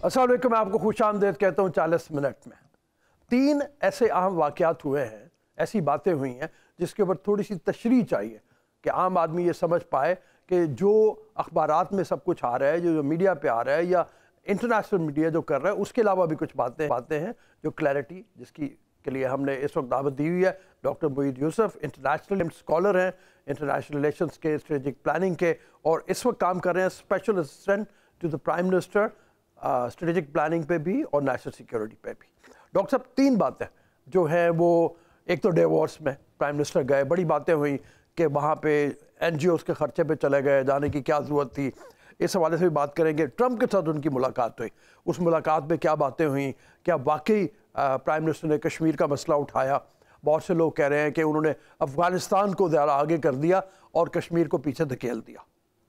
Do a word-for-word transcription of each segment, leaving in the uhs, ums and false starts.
अस्सलाम वालेकुम, मैं आपको खुशामदीद कहता हूँ। चालीस मिनट में तीन ऐसे अहम वाक़यात हुए हैं, ऐसी बातें हुई हैं जिसके ऊपर थोड़ी सी तशरीह चाहिए कि आम आदमी ये समझ पाए कि जो अखबारात में सब कुछ आ रहा है, जो, जो मीडिया पे आ रहा है या इंटरनेशनल मीडिया जो कर रहा है, उसके अलावा भी कुछ बातें बातें हैं जो क्लैरिटी जिसकी के लिए हमने इस वक्त दावत दी हुई है। Doctor Moeed Yusuf international scholar हैं, इंटरनेशनल रिलेशंस के, स्ट्रेटेजिक प्लानिंग के, और इस वक्त काम कर रहे हैं special assistant to the prime minister strategic planning पे भी और नेशनल सिक्योरिटी पे भी। डॉक्टर साहब, तीन बातें जो हैं वो, एक तो डिवोर्स में प्राइम मिनिस्टर गए, बड़ी बातें हुई कि वहाँ पे एन जी ओज़ के खर्चे पे चले गए, जाने की क्या ज़रूरत थी, इस हवाले से भी बात करेंगे। ट्रंप के साथ उनकी मुलाकात हुई, उस मुलाकात में क्या बातें हुई, क्या वाकई प्राइम मिनिस्टर ने कश्मीर का मसला उठाया? बहुत से लोग कह रहे हैं कि उन्होंने अफ़गानिस्तान को ज़्यादा आगे कर दिया और कश्मीर को पीछे धकेल दिया।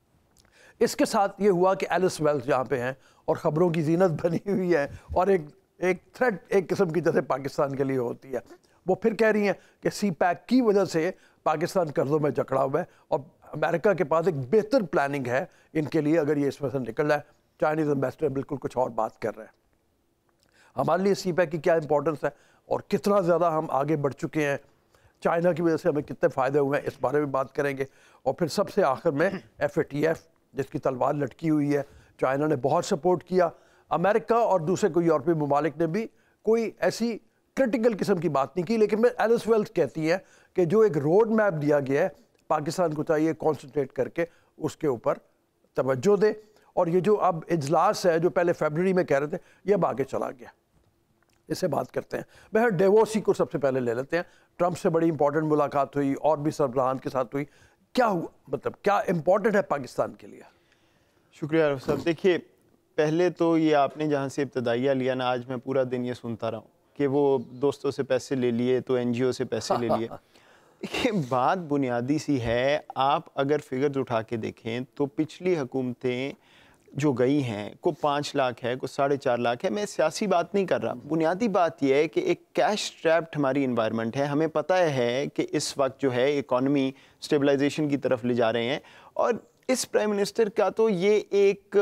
इसके साथ ये हुआ कि एलिस वेल्स यहाँ पे हैं और ख़बरों की जीनत बनी हुई है, और एक एक थ्रेट एक किस्म की जैसे पाकिस्तान के लिए होती है। वो फिर कह रही हैं कि सी पैक की वजह से पाकिस्तान कर्ज़ों में जकड़ा हुआ है और अमेरिका के पास एक बेहतर प्लानिंग है इनके लिए अगर ये इसमें से निकल रहा है। चाइनीज़ एम्बेसडर बिल्कुल कुछ और बात कर रहे हैं। हमारे लिए सी पैक की क्या इंपॉर्टेंस है और कितना ज़्यादा हम आगे बढ़ चुके हैं, चाइना की वजह से हमें कितने फ़ायदे हुए हैं, इस बारे में बात करेंगे। और फिर सबसे आखिर में एफ ए टी एफ जिसकी तलवार लटकी हुई है, चाइना ने बहुत सपोर्ट किया, अमेरिका और दूसरे कोई यूरोपीय ममालिक ने भी कोई ऐसी क्रिटिकल किस्म की बात नहीं की। लेकिन मैं एलिस वेल्स कहती है कि जो एक रोड मैप दिया गया है, पाकिस्तान को चाहिए कॉन्सेंट्रेट करके उसके ऊपर तवज्जो दे। और ये जो अब इजलास है जो पहले फरवरी में कह रहे थे, ये अब आगे चला गया। इससे बात करते हैं। वह डेवोसी को सबसे पहले ले लेते हैं। ट्रंप से बड़ी इंपॉर्टेंट मुलाकात हुई और भी सरबराहान के साथ हुई। क्या हुआ, मतलब क्या इंपॉर्टेंट है पाकिस्तान के लिए? शुक्रिया रऊफ साहब। देखिए, पहले तो ये आपने जहाँ से इब्तदाइया लिया ना, आज मैं पूरा दिन ये सुनता रहा हूँ कि वो दोस्तों से पैसे ले लिए तो एन जी ओ से पैसे ले लिए। देखिए, बात बुनियादी सी है। आप अगर फिगर्स उठा के देखें तो पिछली हुकूमतें जो गई हैं, को पाँच लाख है, को साढ़े चार लाख है। मैं सियासी बात नहीं कर रहा, बुनियादी बात यह है कि एक कैश ट्रैप्ड हमारी इन्वायरमेंट है। हमें पता है कि इस वक्त जो है इकॉनमी स्टेबलाइजेशन की तरफ ले जा रहे हैं, और इस प्राइम मिनिस्टर का तो ये एक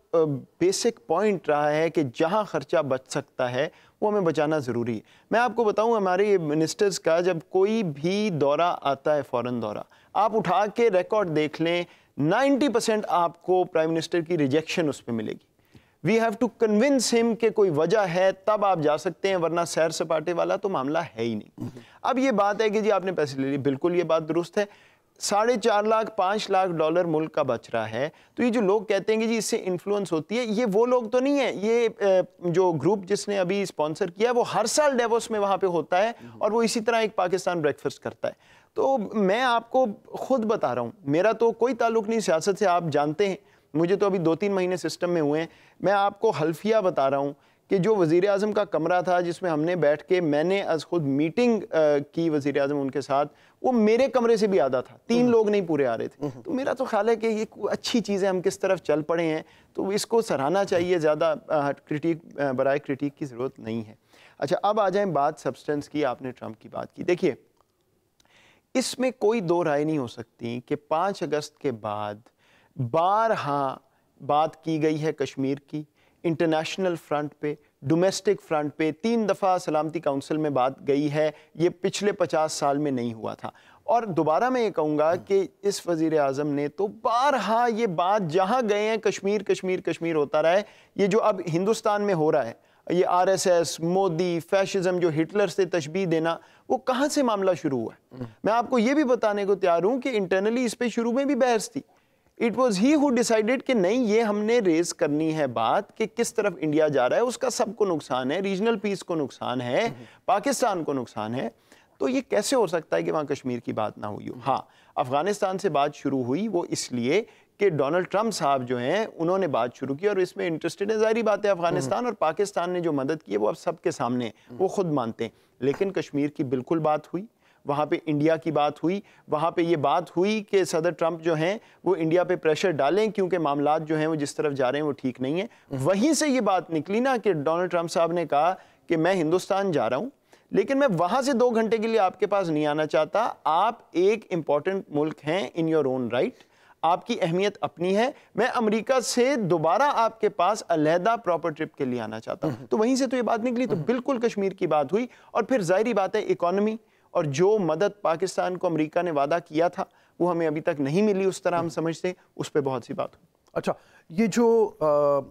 बेसिक पॉइंट रहा है कि जहाँ खर्चा बच सकता है वो हमें बचाना ज़रूरी है। मैं आपको बताऊं, हमारे मिनिस्टर्स का जब कोई भी दौरा आता है, फ़ॉरेन दौरा, आप उठा के रिकॉर्ड देख लें, नब्बे परसेंट आपको प्राइम मिनिस्टर की रिजेक्शन उस पर मिलेगी। We have to convince him कि कोई वजह है तब आप जा सकते हैं, वरना सैर सपाटे वाला तो मामला है ही नहीं। अब ये बात है कि जी आपने पैसे ले लिए, बिल्कुल ये बात दुरुस्त है। साढ़े चार लाख पाँच लाख डॉलर मुल्क का बच रहा है। तो ये जो लोग कहते हैं कि जी इससे इन्फ्लुएंस होती है, ये वो लोग तो नहीं है। ये जो ग्रुप जिसने अभी स्पॉन्सर किया वो हर साल डेवोस में वहाँ पे होता है और वो इसी तरह एक पाकिस्तान ब्रेकफास्ट करता है। तो मैं आपको खुद बता रहा हूँ, मेरा तो कोई ताल्लुक नहीं सियासत से, आप जानते हैं। मुझे तो अभी दो तीन महीने सिस्टम में हुए हैं। मैं आपको हल्फिया बता रहा हूँ कि जो वज़ीर आज़म का कमरा था जिसमें हमने बैठ के मैंने आज खुद मीटिंग की वज़ीर आज़म उनके साथ, वो मेरे कमरे से भी आधा था। तीन लोग नहीं पूरे आ रहे थे। तो मेरा तो ख्याल है कि ये अच्छी चीज़ है, हम किस तरफ चल पड़े हैं, तो इसको सराहना चाहिए। ज़्यादा क्रिटिक बराए क्रिटिक की ज़रूरत नहीं है। अच्छा, अब आ जाएँ बात सब्सटेंस की। आपने ट्रंप की बात की। देखिए, इसमें कोई दो राय नहीं हो सकती कि पाँच अगस्त के बाद बारहा बात की गई है कश्मीर की, इंटरनेशनल फ्रंट पे, डोमेस्टिक फ्रंट पे तीन दफ़ा सलामती काउंसिल में बात गई है। ये पिछले पचास साल में नहीं हुआ था। और दोबारा मैं ये कहूँगा कि इस वज़ीर आज़म ने तो बारहा ये बात, जहाँ गए हैं कश्मीर कश्मीर कश्मीर होता रहा है। ये जो अब हिंदुस्तान में हो रहा है, ये R S S, Modi, fascism, जो हिटलर से तशबीह देना, वो कहाँ से मामला शुरू हुआ है? मैं आपको ये भी बताने को तैयार हूँ कि इंटरनली इस पर शुरू में भी बहस थी। It was he who decided कि नहीं, ये हमने रेज करनी है बात कि किस तरफ इंडिया जा रहा है, उसका सबको नुकसान है, रीजनल पीस को नुकसान है, पाकिस्तान को नुकसान है। तो ये कैसे हो सकता है कि वहाँ कश्मीर की बात ना हुई हो? हाँ, अफगानिस्तान से बात शुरू हुई, वो इसलिए कि डोनाल्ड ट्रंप साहब जो हैं उन्होंने बात शुरू की और इसमें इंटरेस्टेड है। ज़ाहिर बात है, अफगानिस्तान और पाकिस्तान ने जो मदद की है वो अब सबके सामने, वो खुद मानते हैं। लेकिन कश्मीर की बिल्कुल बात हुई, वहाँ पे इंडिया की बात हुई, वहाँ पे ये बात हुई कि सदर ट्रंप जो हैं वो इंडिया पे प्रेशर डालें क्योंकि मामलात जो हैं वो जिस तरफ जा रहे हैं वो ठीक नहीं है। वहीं से ये बात निकली ना कि डोनाल्ड ट्रंप साहब ने कहा कि मैं हिंदुस्तान जा रहा हूँ, लेकिन मैं वहाँ से दो घंटे के लिए आपके पास नहीं आना चाहता। आप एक इम्पॉर्टेंट मुल्क हैं इन योर ओन राइट, आपकी अहमियत अपनी है, मैं अमेरिका से दोबारा आपके पास अलहदा प्रॉपर ट्रिप के लिए आना चाहता हूँ। तो वहीं से तो ये बात निकली, तो बिल्कुल कश्मीर की बात हुई। और फिर जाहिर बात है इकॉनमी और जो मदद पाकिस्तान को अमेरिका ने वादा किया था वो हमें अभी तक नहीं मिली उस तरह हम समझते हैं, उस पर बहुत सी बात हुई। अच्छा, ये जो आ,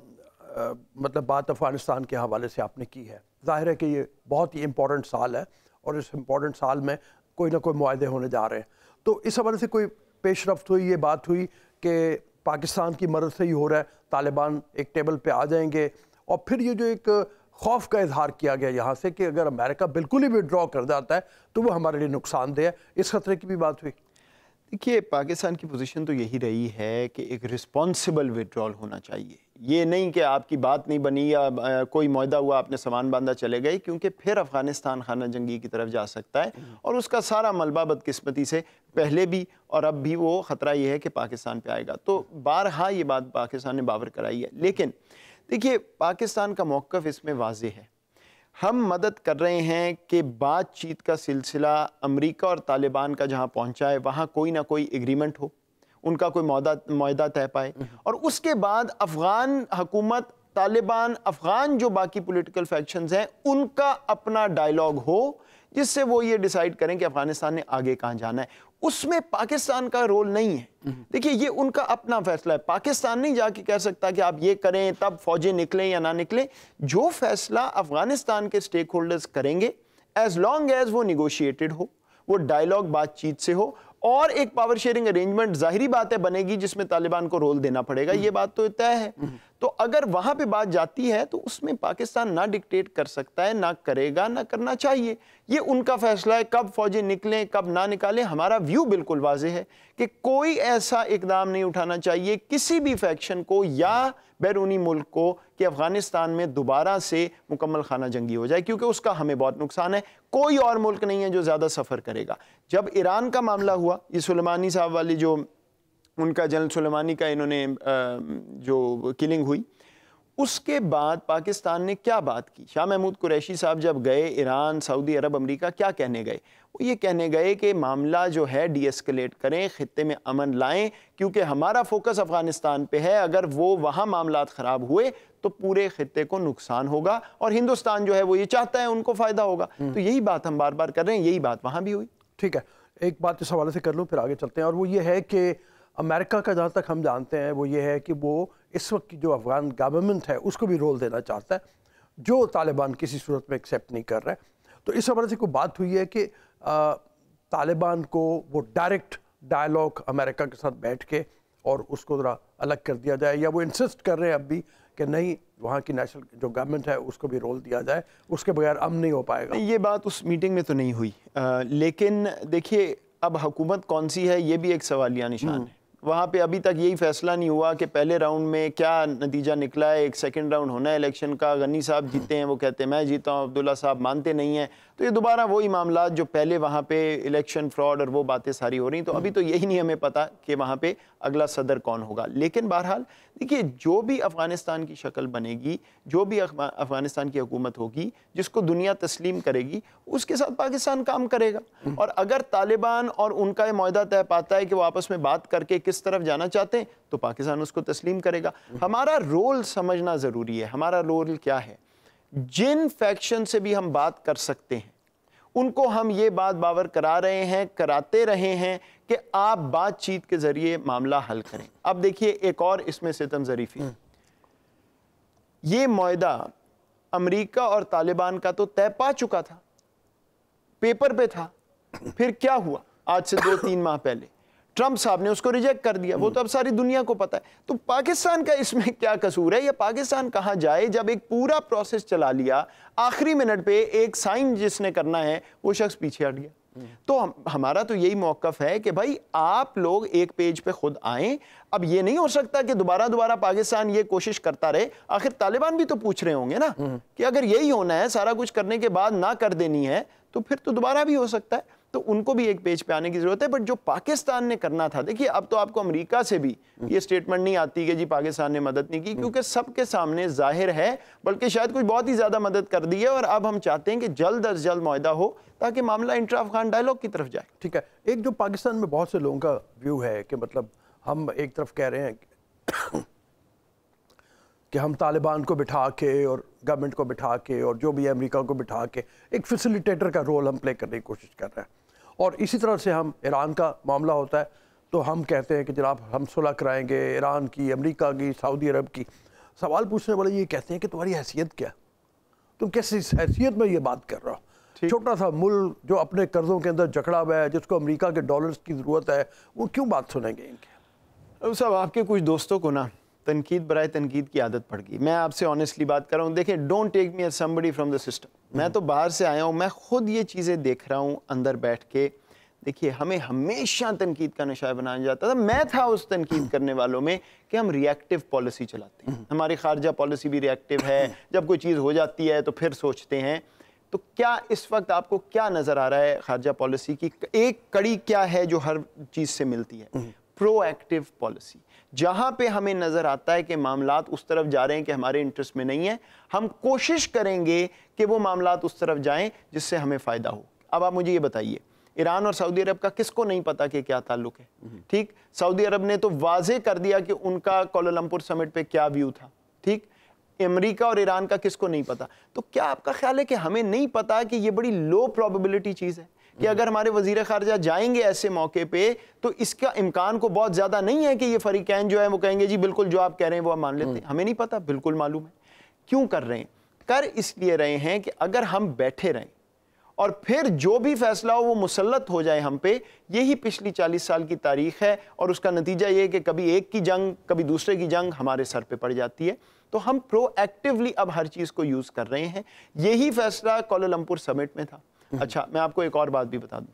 आ, मतलब बात अफगानिस्तान के हवाले से आपने की है, जाहिर है कि ये बहुत ही इम्पोर्टेंट साल है और इस इम्पोर्टेंट साल में कोई ना कोई मुआहदे होने जा रहे हैं। तो इस हवाले से कोई पेशरफ्त हुई, ये बात हुई कि पाकिस्तान की मदद से ही हो रहा है, तालिबान एक टेबल पे आ जाएंगे? और फिर ये जो एक खौफ का इजहार किया गया यहाँ से कि अगर अमेरिका बिल्कुल ही विड्रॉ कर जाता है तो वो हमारे लिए नुकसानदेह है, इस खतरे की भी बात हुई? देखिए, पाकिस्तान की पोजीशन तो यही रही है कि एक रिस्पॉन्सिबल विड्रॉल होना चाहिए। ये नहीं कि आपकी बात नहीं बनी या कोई मुआहदा हुआ आपने सामान बांधा चले गए, क्योंकि फिर अफगानिस्तान खाना जंगी की तरफ जा सकता है और उसका सारा मलबा बदकिस्मती से पहले भी और अब भी वो ख़तरा ये है कि पाकिस्तान पे आएगा। तो बारहा ये बात पाकिस्तान ने बावर कराई है। लेकिन देखिए, पाकिस्तान का मौक़िफ़ इसमें वाज़ेह है। हम मदद कर रहे हैं कि बातचीत का सिलसिला अमेरिका और तालिबान का जहां पहुंचा है वहां कोई ना कोई एग्रीमेंट हो, उनका कोई मुआहदा मुआहदा तय पाए और उसके बाद अफगान हुकूमत, तालिबान, अफगान जो बाकी पॉलिटिकल फैक्शंस हैं उनका अपना डायलॉग हो जिससे वो ये डिसाइड करें कि अफगानिस्तान ने आगे कहां जाना है। उसमें पाकिस्तान का रोल नहीं है। देखिए, ये उनका अपना फैसला है। पाकिस्तान नहीं जाके कह सकता कि आप ये करें तब फौजें निकलें या ना निकलें। जो फैसला अफगानिस्तान के स्टेक होल्डर्स करेंगे, एज लॉन्ग एज वो निगोशिएटेड हो, वो डायलॉग बातचीत से हो और एक पावर शेयरिंग अरेंजमेंट जाहिरी बात है बनेगी जिसमें तालिबान को रोल देना पड़ेगा, ये बात तो तय है। तो अगर वहां पे बात जाती है तो उसमें पाकिस्तान ना डिक्टेट कर सकता है, ना करेगा, ना करना चाहिए। ये उनका फैसला है, कब फौजें निकलें कब ना निकालें। हमारा व्यू बिल्कुल वाज़ेह है कि कोई ऐसा इकदाम नहीं उठाना चाहिए किसी भी फैक्शन को या बैरूनी मुल्क को कि अफगानिस्तान में दोबारा से मुकम्मल खाना जंगी हो जाए, क्योंकि उसका हमें बहुत नुकसान है। कोई और मुल्क नहीं है जो ज़्यादा सफ़र करेगा। जब ईरान का मामला हुआ, ये सुलेमानी साहब वाली जो उनका जनरल सुलेमानी का इन्होंने जो किलिंग हुई, उसके बाद पाकिस्तान ने क्या बात की? शाह महमूद कुरैशी साहब जब गए ईरान, सऊदी अरब, अमेरिका, क्या कहने गए? वो ये कहने गए कि मामला जो है डी एस्केलेट करें, खित्ते में अमन लाएं, क्योंकि हमारा फोकस अफगानिस्तान पे है। अगर वो वहाँ मामलात ख़राब हुए तो पूरे खित्ते को नुकसान होगा और हिंदुस्तान जो है वो ये चाहता है उनको फ़ायदा होगा। तो यही बात हम बार बार कर रहे हैं, यही बात वहाँ भी हुई। ठीक है, एक बात इस हवाले से कर लूँ फिर आगे चलते हैं, और वो ये है कि अमेरिका का जहाँ तक हम जानते हैं वो ये है कि वो इस वक्त की जो अफगान गवर्नमेंट है उसको भी रोल देना चाहता है, जो तालिबान किसी सूरत में एक्सेप्ट नहीं कर रहा है। तो इस हवाले से कोई बात हुई है कि तालिबान को वो डायरेक्ट डायलॉग अमेरिका के साथ बैठ के और उसको ज़रा अलग कर दिया जाए, या वो इंसिस्ट कर रहे हैं अब भी कि नहीं, वहाँ की नेशनल जो गवर्नमेंट है उसको भी रोल दिया जाए, उसके बगैर अमन नहीं हो पाएगा? ये बात उस मीटिंग में तो नहीं हुई। आ, लेकिन देखिए, अब हुकूमत कौन सी है ये भी एक सवालिया निशान है। वहाँ पे अभी तक यही फैसला नहीं हुआ कि पहले राउंड में क्या नतीजा निकला है, एक सेकंड राउंड होना है इलेक्शन का। गनी साहब जीते हैं, वो कहते हैं मैं जीता हूँ, अब्दुल्ला साहब मानते नहीं हैं। तो ये दोबारा वही मामला जो पहले वहाँ पे इलेक्शन फ्रॉड और वो बातें सारी हो रही। तो अभी तो यही नहीं हमें पता कि वहाँ पे अगला सदर कौन होगा। लेकिन बहरहाल देखिए, जो भी अफ़गानिस्तान की शक्ल बनेगी, जो भी अफ़गानिस्तान की हुकूमत होगी जिसको दुनिया तस्लीम करेगी, उसके साथ पाकिस्तान काम करेगा। और अगर तालिबान और उनका ये मुआहदा तय पाता है कि वो आपस में बात करके किस तरफ जाना चाहते हैं तो पाकिस्तान उसको तस्लीम करेगा। हमारा रोल समझना ज़रूरी है। हमारा रोल क्या है? जिन फैक्शन से भी हम बात कर सकते हैं उनको हम ये बात बावर करा रहे हैं, कराते रहे हैं कि आप बातचीत के जरिए मामला हल करें। अब देखिए, एक और इसमें सितम ज़रीफ़ी, ये मुआहदा अमेरिका और तालिबान का तो तय पा चुका था, पेपर पे था। फिर क्या हुआ? आज से दो तीन माह पहले ट्रंप साहब ने उसको रिजेक्ट कर दिया। वो तो अब सारी दुनिया को पता है। तो पाकिस्तान का इसमें क्या कसूर है? या पाकिस्तान कहाँ जाए जब एक पूरा प्रोसेस चला लिया, आखिरी मिनट पे एक साइन जिसने करना है वो शख्स पीछे हट गया। तो हम, हमारा तो यही मौक़िफ़ है कि भाई आप लोग एक पेज पे खुद आएं। अब ये नहीं हो सकता कि दोबारा दोबारा पाकिस्तान ये कोशिश करता रहे। आखिर तालिबान भी तो पूछ रहे होंगे ना कि अगर यही होना है, सारा कुछ करने के बाद ना कर देनी है, तो फिर तो दोबारा भी हो सकता है। तो उनको भी एक पेज पे आने की जरूरत है। बट जो पाकिस्तान ने करना था, देखिए अब तो आपको अमेरिका से भी ये स्टेटमेंट नहीं आती कि जी पाकिस्तान ने मदद नहीं की, क्योंकि सबके सामने जाहिर है, बल्कि शायद कुछ बहुत ही ज्यादा मदद कर दी है। और अब हम चाहते हैं कि जल्द अज जल्द मुआहदा हो ताकि मामला इंटर अफगान डायलॉग की तरफ जाए। ठीक है, एक जो पाकिस्तान में बहुत से लोगों का व्यू है कि मतलब हम एक तरफ कह रहे हैं कि हम तालिबान को बिठा के और गवर्नमेंट को बिठा के और जो भी अमेरिका को बिठा के एक फैसिलिटेटर का रोल हम प्ले करने की कोशिश कर रहे हैं, और इसी तरह से हम ईरान का मामला होता है तो हम कहते हैं कि जनाब हम सुलह कराएंगे ईरान की, अमेरिका की, सऊदी अरब की। सवाल पूछने वाले ये कहते हैं कि तुम्हारी हैसियत क्या, तुम किस हैसियत में ये बात कर रहे हो? छोटा सा मुल्क जो अपने कर्जों के अंदर जकड़ा हुआ है, जिसको अमेरिका के डॉलर्स की ज़रूरत है, वो क्यों बात सुनेंगे इनके? अब साहब आपके कुछ दोस्तों को ना तनकीद बराए तनकीद की आदत पड़ गई। मैं आपसे ऑनेस्टली बात कर रहा हूँ, देखिए don't take me as somebody from the system. मैं तो बाहर से आया हूँ, मैं खुद ये चीज़ें देख रहा हूँ अंदर बैठ के। देखिए हमें हमेशा तनकीद का नशा बनाया जाता था, मैं था उस तनकीद करने वालों में कि हम रिएक्टिव पॉलिसी चलाते हैं। हमारी खारजा पॉलिसी भी रिएक्टिव है, जब कोई चीज़ हो जाती है तो फिर सोचते हैं। तो क्या इस वक्त आपको क्या नज़र आ रहा है खारजा पॉलिसी की एक कड़ी क्या है जो हर चीज़ से मिलती है? Proactive policy. जहां पे हमें नजर आता है कि मामलात उस तरफ जा रहे हैं कि हमारे इंटरेस्ट में नहीं है, हम कोशिश करेंगे कि वो मामलात उस तरफ जाएं जिससे हमें फायदा हो। अब आप मुझे ये बताइए, ईरान और सऊदी अरब का किसको नहीं पता कि क्या ताल्लुक है? ठीक, सऊदी अरब ने तो वाजे कर दिया कि उनका कोलालमपुर समिट पे क्या व्यू था। ठीक, अमेरिका और ईरान का किसको नहीं पता? तो क्या आपका ख्याल है कि हमें नहीं पता कि ये बड़ी लो प्रोबेबिलिटी चीज है कि अगर हमारे वजीर खारजा जाएंगे ऐसे मौके पे तो इसका इम्कान को बहुत ज्यादा नहीं है कि ये फरीकैन जो है वो कहेंगे जी बिल्कुल जो आप कह रहे हैं वो हम मान लेते हैं? हमें नहीं पता, बिल्कुल मालूम है। क्यों कर रहे हैं? कर इसलिए रहे हैं कि अगर हम बैठे रहें और फिर जो भी फैसला हो वो मुसल्लत हो जाए हम पे। यही पिछली चालीस साल की तारीख है और उसका नतीजा ये है कि कभी एक की जंग कभी दूसरे की जंग हमारे सर पे पड़ जाती है। तो हम प्रोएक्टिवली अब हर चीज को यूज कर रहे हैं। यही फैसला कोलालमपुर समिट में था। अच्छा, मैं आपको एक और बात भी बता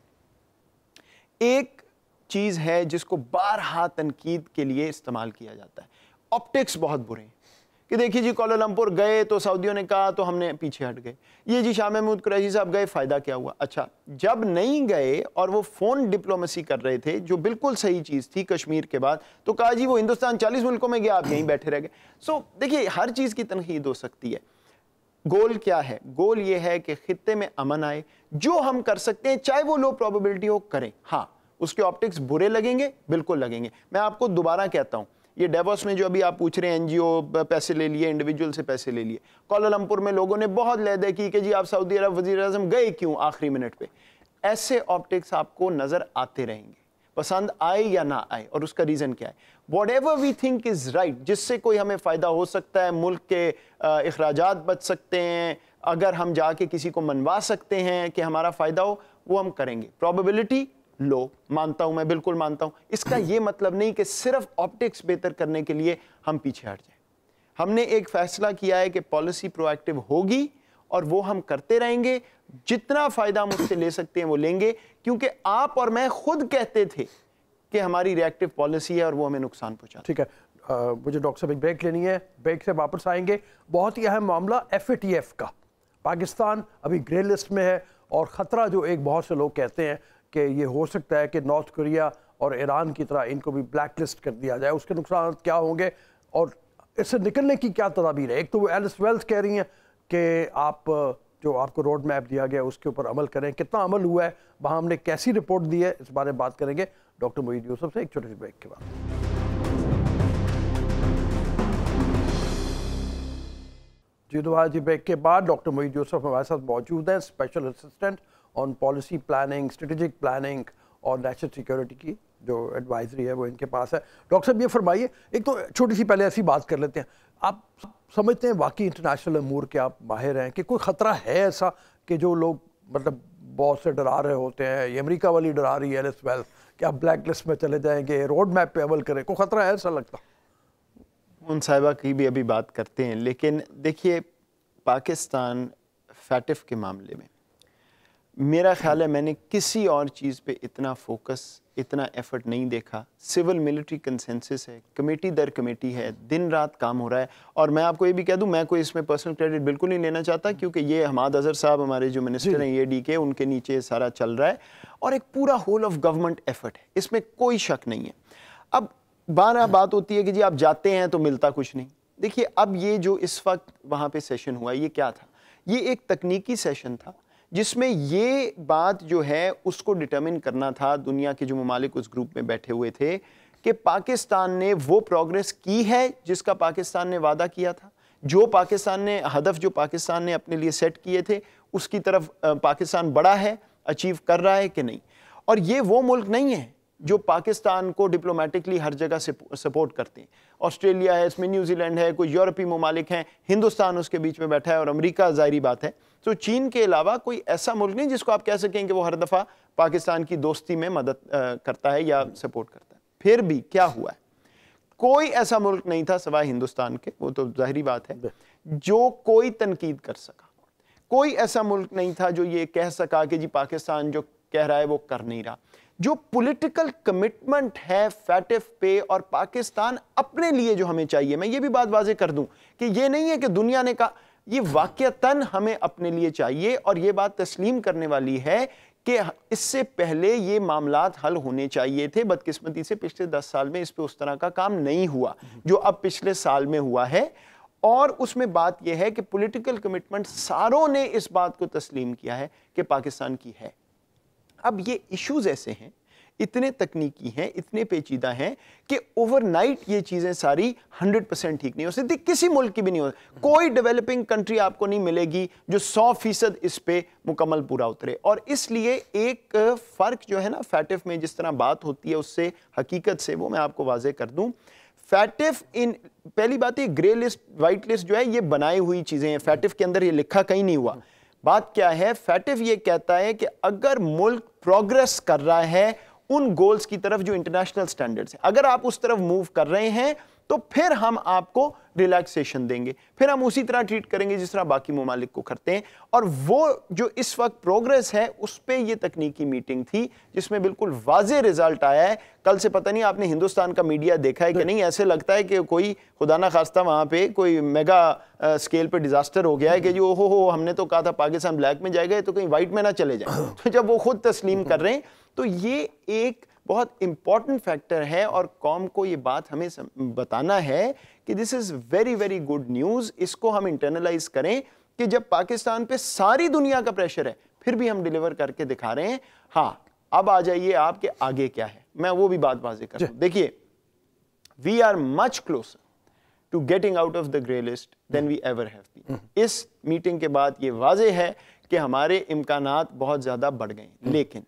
दूं। एक चीज है जिसको बारहा तनकीद के लिए इस्तेमाल किया जाता है, ऑप्टिक्स बहुत बुरे हैं कि देखिए जी कोलालमपुर गए तो सऊदियों ने कहा तो हमने पीछे हट गए, ये जी शाह महमूद कुरैशी साहब गए, फायदा क्या हुआ? अच्छा, जब नहीं गए और वो फोन डिप्लोमेसी कर रहे थे जो बिल्कुल सही चीज थी कश्मीर के बाद, तो कहा जी वो हिंदुस्तान चालीस मुल्कों में गया, आप यहीं बैठे रह गए। सो देखिए हर चीज की तनकीद हो सकती है। गोल क्या है? गोल ये है कि खित्ते में अमन आए। जो हम कर सकते हैं चाहे वो लो प्रोबेबिलिटी हो करें। हाँ, उसके ऑप्टिक्स बुरे लगेंगे, बिल्कुल लगेंगे। मैं आपको दोबारा कहता हूं, ये डेवोस में जो अभी आप पूछ रहे हैं एनजीओ पैसे ले लिए, इंडिविजुअल से पैसे ले लिए, कोलालमपुर में लोगों ने बहुत लहदे की कि जी आप सऊदी अरब वजीर आज़म गए क्यों आखिरी मिनट पे। ऐसे ऑप्टिक्स आपको नजर आते रहेंगे, पसंद आए या ना आए। और उसका रीजन क्या है? Whatever we think is right, जिससे कोई हमें फायदा हो सकता है, मुल्क के इखराजात बच सकते हैं, अगर हम जाके किसी को मनवा सकते हैं कि हमारा फायदा हो, वो हम करेंगे। प्रोबेबिलिटी लो, मानता हूं मैं, बिल्कुल मानता हूं। इसका ये मतलब नहीं कि सिर्फ ऑप्टिक्स बेहतर करने के लिए हम पीछे हट जाएं। हमने एक फैसला किया है कि पॉलिसी प्रोएक्टिव होगी और वो हम करते रहेंगे। जितना फायदा हम उससे ले सकते हैं वो लेंगे, क्योंकि आप और मैं खुद कहते थे कि हमारी रिएक्टिव पॉलिसी है और वो हमें नुकसान पहुंचा। ठीक है, आ, मुझे डॉक्टर साहब एक ब्रेक लेनी है, ब्रेक से वापस आएंगे। बहुत ही अहम मामला एफ ए टी एफ का। पाकिस्तान अभी ग्रे लिस्ट में है और ख़तरा जो एक बहुत से लोग कहते हैं कि ये हो सकता है कि नॉर्थ कोरिया और ईरान की तरह इनको भी ब्लैक लिस्ट कर दिया जाए। उसके नुकसान क्या होंगे और इससे निकलने की क्या तदाबीर है? एक तो वो एलिस वेल्स कह रही हैं कि आप जो आपको रोड मैप दिया गया उसके ऊपर अमल करें, कितना अमल हुआ है, वहाँ हमने कैसी रिपोर्ट दी है, इस बारे में बात करेंगे डॉक्टर मोईद यूसुफ से एक छोटे से ब्रेक के बाद। जी तो आज ब्रेक के बाद डॉक्टर मोईद यूसुफ हमारे साथ मौजूद हैं, special assistant on policy planning, strategic planning और नेशनल सिक्योरिटी की जो एडवाइजरी है वो इनके पास है। डॉक्टर साहब ये फरमाइए, एक तो छोटी सी पहले ऐसी बात कर लेते हैं, आप समझते हैं वाकई इंटरनेशनल अमूर के आप माहिर हैं कि कोई ख़तरा है ऐसा कि जो लोग मतलब बहुत से डरा रहे होते हैं, ये अमेरिका वाली डरा रही है एलिस वेल्स कि आप ब्लैक लिस्ट में चले जाएंगे, रोड मैप पे अमल करें, कोई ख़तरा है ऐसा लगता? उन साहिबा की भी अभी बात करते हैं, लेकिन देखिए पाकिस्तान फैटिफ के मामले में मेरा ख्याल है मैंने किसी और चीज़ पे इतना फोकस, इतना एफर्ट नहीं देखा। सिविल मिलिट्री कंसेंसस है, कमेटी दर कमेटी है, दिन रात काम हो रहा है। और मैं आपको ये भी कह दूं, मैं कोई इसमें पर्सनल क्रेडिट बिल्कुल नहीं लेना चाहता, क्योंकि ये हमाद अजहर साहब हमारे जो मिनिस्टर हैं ये डी के, उनके नीचे सारा चल रहा है और एक पूरा होल ऑफ गवर्नमेंट एफर्ट है, इसमें कोई शक नहीं है। अब बारह बात होती है कि जी आप जाते हैं तो मिलता कुछ नहीं। देखिए अब ये जो इस वक्त वहाँ पे सेशन हुआ, ये क्या था? ये एक तकनीकी सेशन था जिसमें ये बात जो है उसको डिटरमिन करना था, दुनिया के जो ममालिक उस ग्रुप में बैठे हुए थे, कि पाकिस्तान ने वो प्रोग्रेस की है जिसका पाकिस्तान ने वादा किया था, जो पाकिस्तान ने हदफ जो पाकिस्तान ने अपने लिए सेट किए थे उसकी तरफ पाकिस्तान बढ़ा है, अचीव कर रहा है कि नहीं। और ये वो मुल्क नहीं है जो पाकिस्तान को डिप्लोमेटिकली हर जगह से सपोर्ट करते हैं। ऑस्ट्रेलिया है, इसमें न्यूजीलैंड है, कोई यूरोपीय ममालिक हैं, हिंदुस्तान उसके बीच में बैठा है और अमेरिका ज़ाहिरी बात है। तो चीन के अलावा कोई ऐसा मुल्क नहीं जिसको आप कह सकें कि वो हर दफ़ा पाकिस्तान की दोस्ती में मदद करता है या सपोर्ट करता है। फिर भी क्या हुआ है, कोई ऐसा मुल्क नहीं था सिवाय हिंदुस्तान के, वो तो ज़ाहिरी बात है, जो कोई तनकीद कर सका। कोई ऐसा मुल्क नहीं था जो ये कह सका कि जी पाकिस्तान जो कह रहा है वो कर नहीं रहा। जो पॉलिटिकल कमिटमेंट है फैटिफ पे और पाकिस्तान अपने लिए जो हमें चाहिए, मैं ये भी बात वाज़ेह कर दूं कि ये नहीं है कि दुनिया ने कहा, ये वाकईतन हमें अपने लिए चाहिए। और ये बात तस्लीम करने वाली है कि इससे पहले ये मामलात हल होने चाहिए थे। बदकिस्मती से पिछले दस साल में इस पे उस तरह का काम नहीं हुआ जो अब पिछले साल में हुआ है। और उसमें बात यह है कि पॉलिटिकल कमिटमेंट सारों ने इस बात को तस्लीम किया है कि पाकिस्तान की है। अब ये इश्यूज ऐसे हैं, इतने तकनीकी हैं, इतने पेचीदा हैं कि ओवरनाइट ये चीज़ें सारी हंड्रेड परसेंट ठीक नहीं हो सकती, किसी मुल्क की भी नहीं हो सकती। कोई डेवलपिंग कंट्री आपको नहीं मिलेगी जो सौ फीसद इस पे मुकम्मल पूरा उतरे। और इसलिए एक फ़र्क जो है ना फैटिफ में जिस तरह बात होती है उससे हकीकत से, वो मैं आपको वाज़ेह कर दूं। फैटिफ इन पहली बात है ग्रे लिस्ट वाइट लिस्ट जो है ये बनाई हुई चीज़ें हैं, फैटिफ के अंदर ये लिखा कहीं नहीं हुआ। बात क्या है, फैटिफ ये कहता है कि अगर मुल्क प्रोग्रेस कर रहा है उन गोल्स की तरफ जो इंटरनेशनल स्टैंडर्ड्स हैं, अगर आप उस तरफ मूव कर रहे हैं तो फिर हम आपको रिलैक्सेशन देंगे, फिर हम उसी तरह ट्रीट करेंगे जिस तरह बाकी ममालिक को करते हैं। और वो जो इस वक्त प्रोग्रेस है उस पर ये तकनीकी मीटिंग थी जिसमें बिल्कुल वाज़ेह रिजल्ट आया है। कल से पता नहीं आपने हिंदुस्तान का मीडिया देखा है कि नहीं, ऐसे लगता है कि कोई खुदा ना खास्ता वहाँ पे कोई मेगा स्केल पे डिजास्टर हो गया है कि जो हो हो हमने तो कहा था पाकिस्तान ब्लैक में जाएगा तो कहीं वाइट में ना चले जाए। तो जब वो खुद तस्लीम कर रहे हैं तो ये एक बहुत इंपॉर्टेंट फैक्टर है और कौम को ये बात हमें बताना है कि this is very very good news. इसको हम इंटरनलाइज करें कि जब पाकिस्तान पे सारी दुनिया का प्रेशर है फिर भी हम डिलीवर करके दिखा रहे हैं। हाँ, अब आ जाइए आपके आगे क्या है, मैं वो भी बात वाज़ेह कर दूं। देखिए, we are much closer to getting out of the grey list than we ever have been. इस मीटिंग के बाद ये वाज़ेह है कि हमारे इम्कानात बहुत ज़्यादा बढ़ गए। लेकिन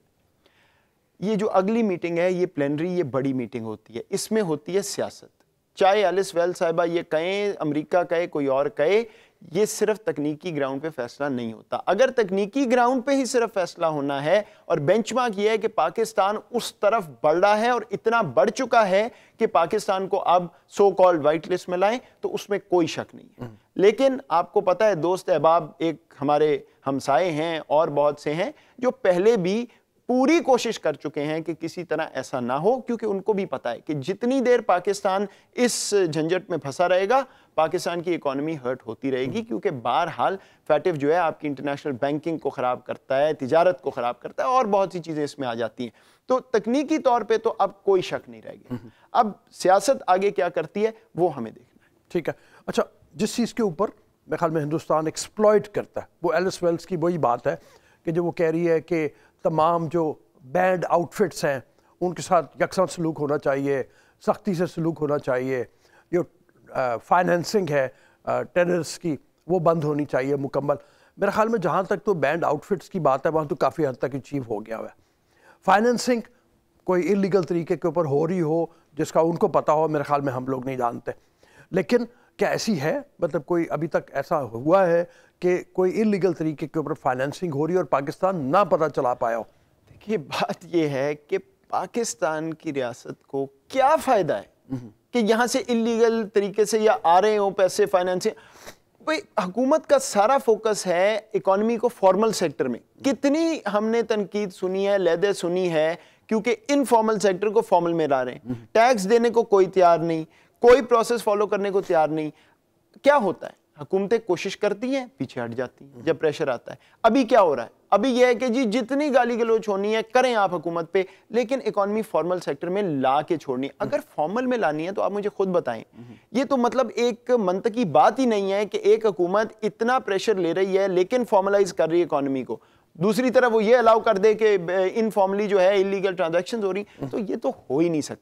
ये जो अगली मीटिंग है ये प्लेनरी, ये बड़ी मीटिंग होती है, इसमें होती है सियासत। चाहे एलिस वेल साहिबा ये कहें, अमेरिका कहे, कोई और कहे, ये सिर्फ तकनीकी ग्राउंड पे फैसला नहीं होता। अगर तकनीकी ग्राउंड पे ही सिर्फ फैसला होना है और बेंचमार्क ये है कि पाकिस्तान उस तरफ बढ़ रहा है और इतना बढ़ चुका है कि पाकिस्तान को अब सो कॉल्ड वाइट लिस्ट में लाएं, तो उसमें कोई शक नहीं है। लेकिन आपको पता है दोस्त अहबाब एक हमारे हमसाए हैं और बहुत से हैं जो पहले भी पूरी कोशिश कर चुके हैं कि किसी तरह ऐसा ना हो, क्योंकि उनको भी पता है कि जितनी देर पाकिस्तान इस झंझट में फंसा रहेगा पाकिस्तान की इकोनॉमी हर्ट होती रहेगी। क्योंकि बहरहाल फैटिफ जो है आपकी इंटरनेशनल बैंकिंग को ख़राब करता है, तिजारत को ख़राब करता है और बहुत सी चीज़ें इसमें आ जाती हैं। तो तकनीकी तौर पर तो अब कोई शक नहीं रह गया। अब सियासत आगे क्या करती है वो हमें देखना है। ठीक है, अच्छा, जिस चीज़ के ऊपर मेरे ख्याल में हिंदुस्तान एक्सप्लॉइट करता है वो एलिस वेल्स की वही बात है कि जो वो कह रही है कि तमाम जो बैंड आउटफिट्स हैं उनके साथ यकसा सलूक होना चाहिए, सख्ती से सलूक होना चाहिए, जो फाइनेंसिंग है टेररिस्ट की वो बंद होनी चाहिए मुकम्मल। मेरे ख्याल में जहाँ तक तो बैंड आउटफिट्स की बात है वहाँ तो काफ़ी हद तक अचीव हो गया है। फाइनेंसिंग कोई इलीगल तरीके के ऊपर हो रही हो जिसका उनको पता हो, मेरे ख्याल में हम लोग नहीं जानते। लेकिन क्या ऐसी है, मतलब कोई अभी तक ऐसा हुआ है कि कोई इलीगल तरीके के ऊपर फाइनेंसिंग हो रही है और पाकिस्तान ना पता चला पाया हो? देखिए, बात यह है कि पाकिस्तान की रियासत को क्या फ़ायदा है कि यहाँ से इलीगल तरीके से या आ रहे हो पैसे फाइनेंसिंग। भाई हुकूमत का सारा फोकस है इकोनॉमी को फॉर्मल सेक्टर में। कितनी हमने तनकीद सुनी है, लहदे सुनी है, क्योंकि इनफॉर्मल सेक्टर को फॉर्मल में ला रहे हैं। टैक्स देने को कोई तैयार नहीं, कोई प्रोसेस फॉलो करने को तैयार नहीं। क्या होता है, हुकूमतें कोशिश करती हैं, पीछे हट जाती हैं जब प्रेशर आता है। अभी क्या हो रहा है, अभी यह है कि जी जितनी गाली गलोच होनी है करें आप हुकूमत पे, लेकिन इकोनॉमी फॉर्मल सेक्टर में ला के छोड़नी है। अगर फॉर्मल में लानी है तो आप मुझे खुद बताएं, ये तो मतलब एक मंतकी बात ही नहीं है कि एक हुकूमत इतना प्रेशर ले रही है लेकिन फॉर्मलाइज कर रही है इकोनॉमी को, दूसरी तरफ वो ये अलाउ कर दे कि इनफॉर्मली जो है इलीगल ट्रांजैक्शंस हो रही, तो ये तो हो ही नहीं सकता।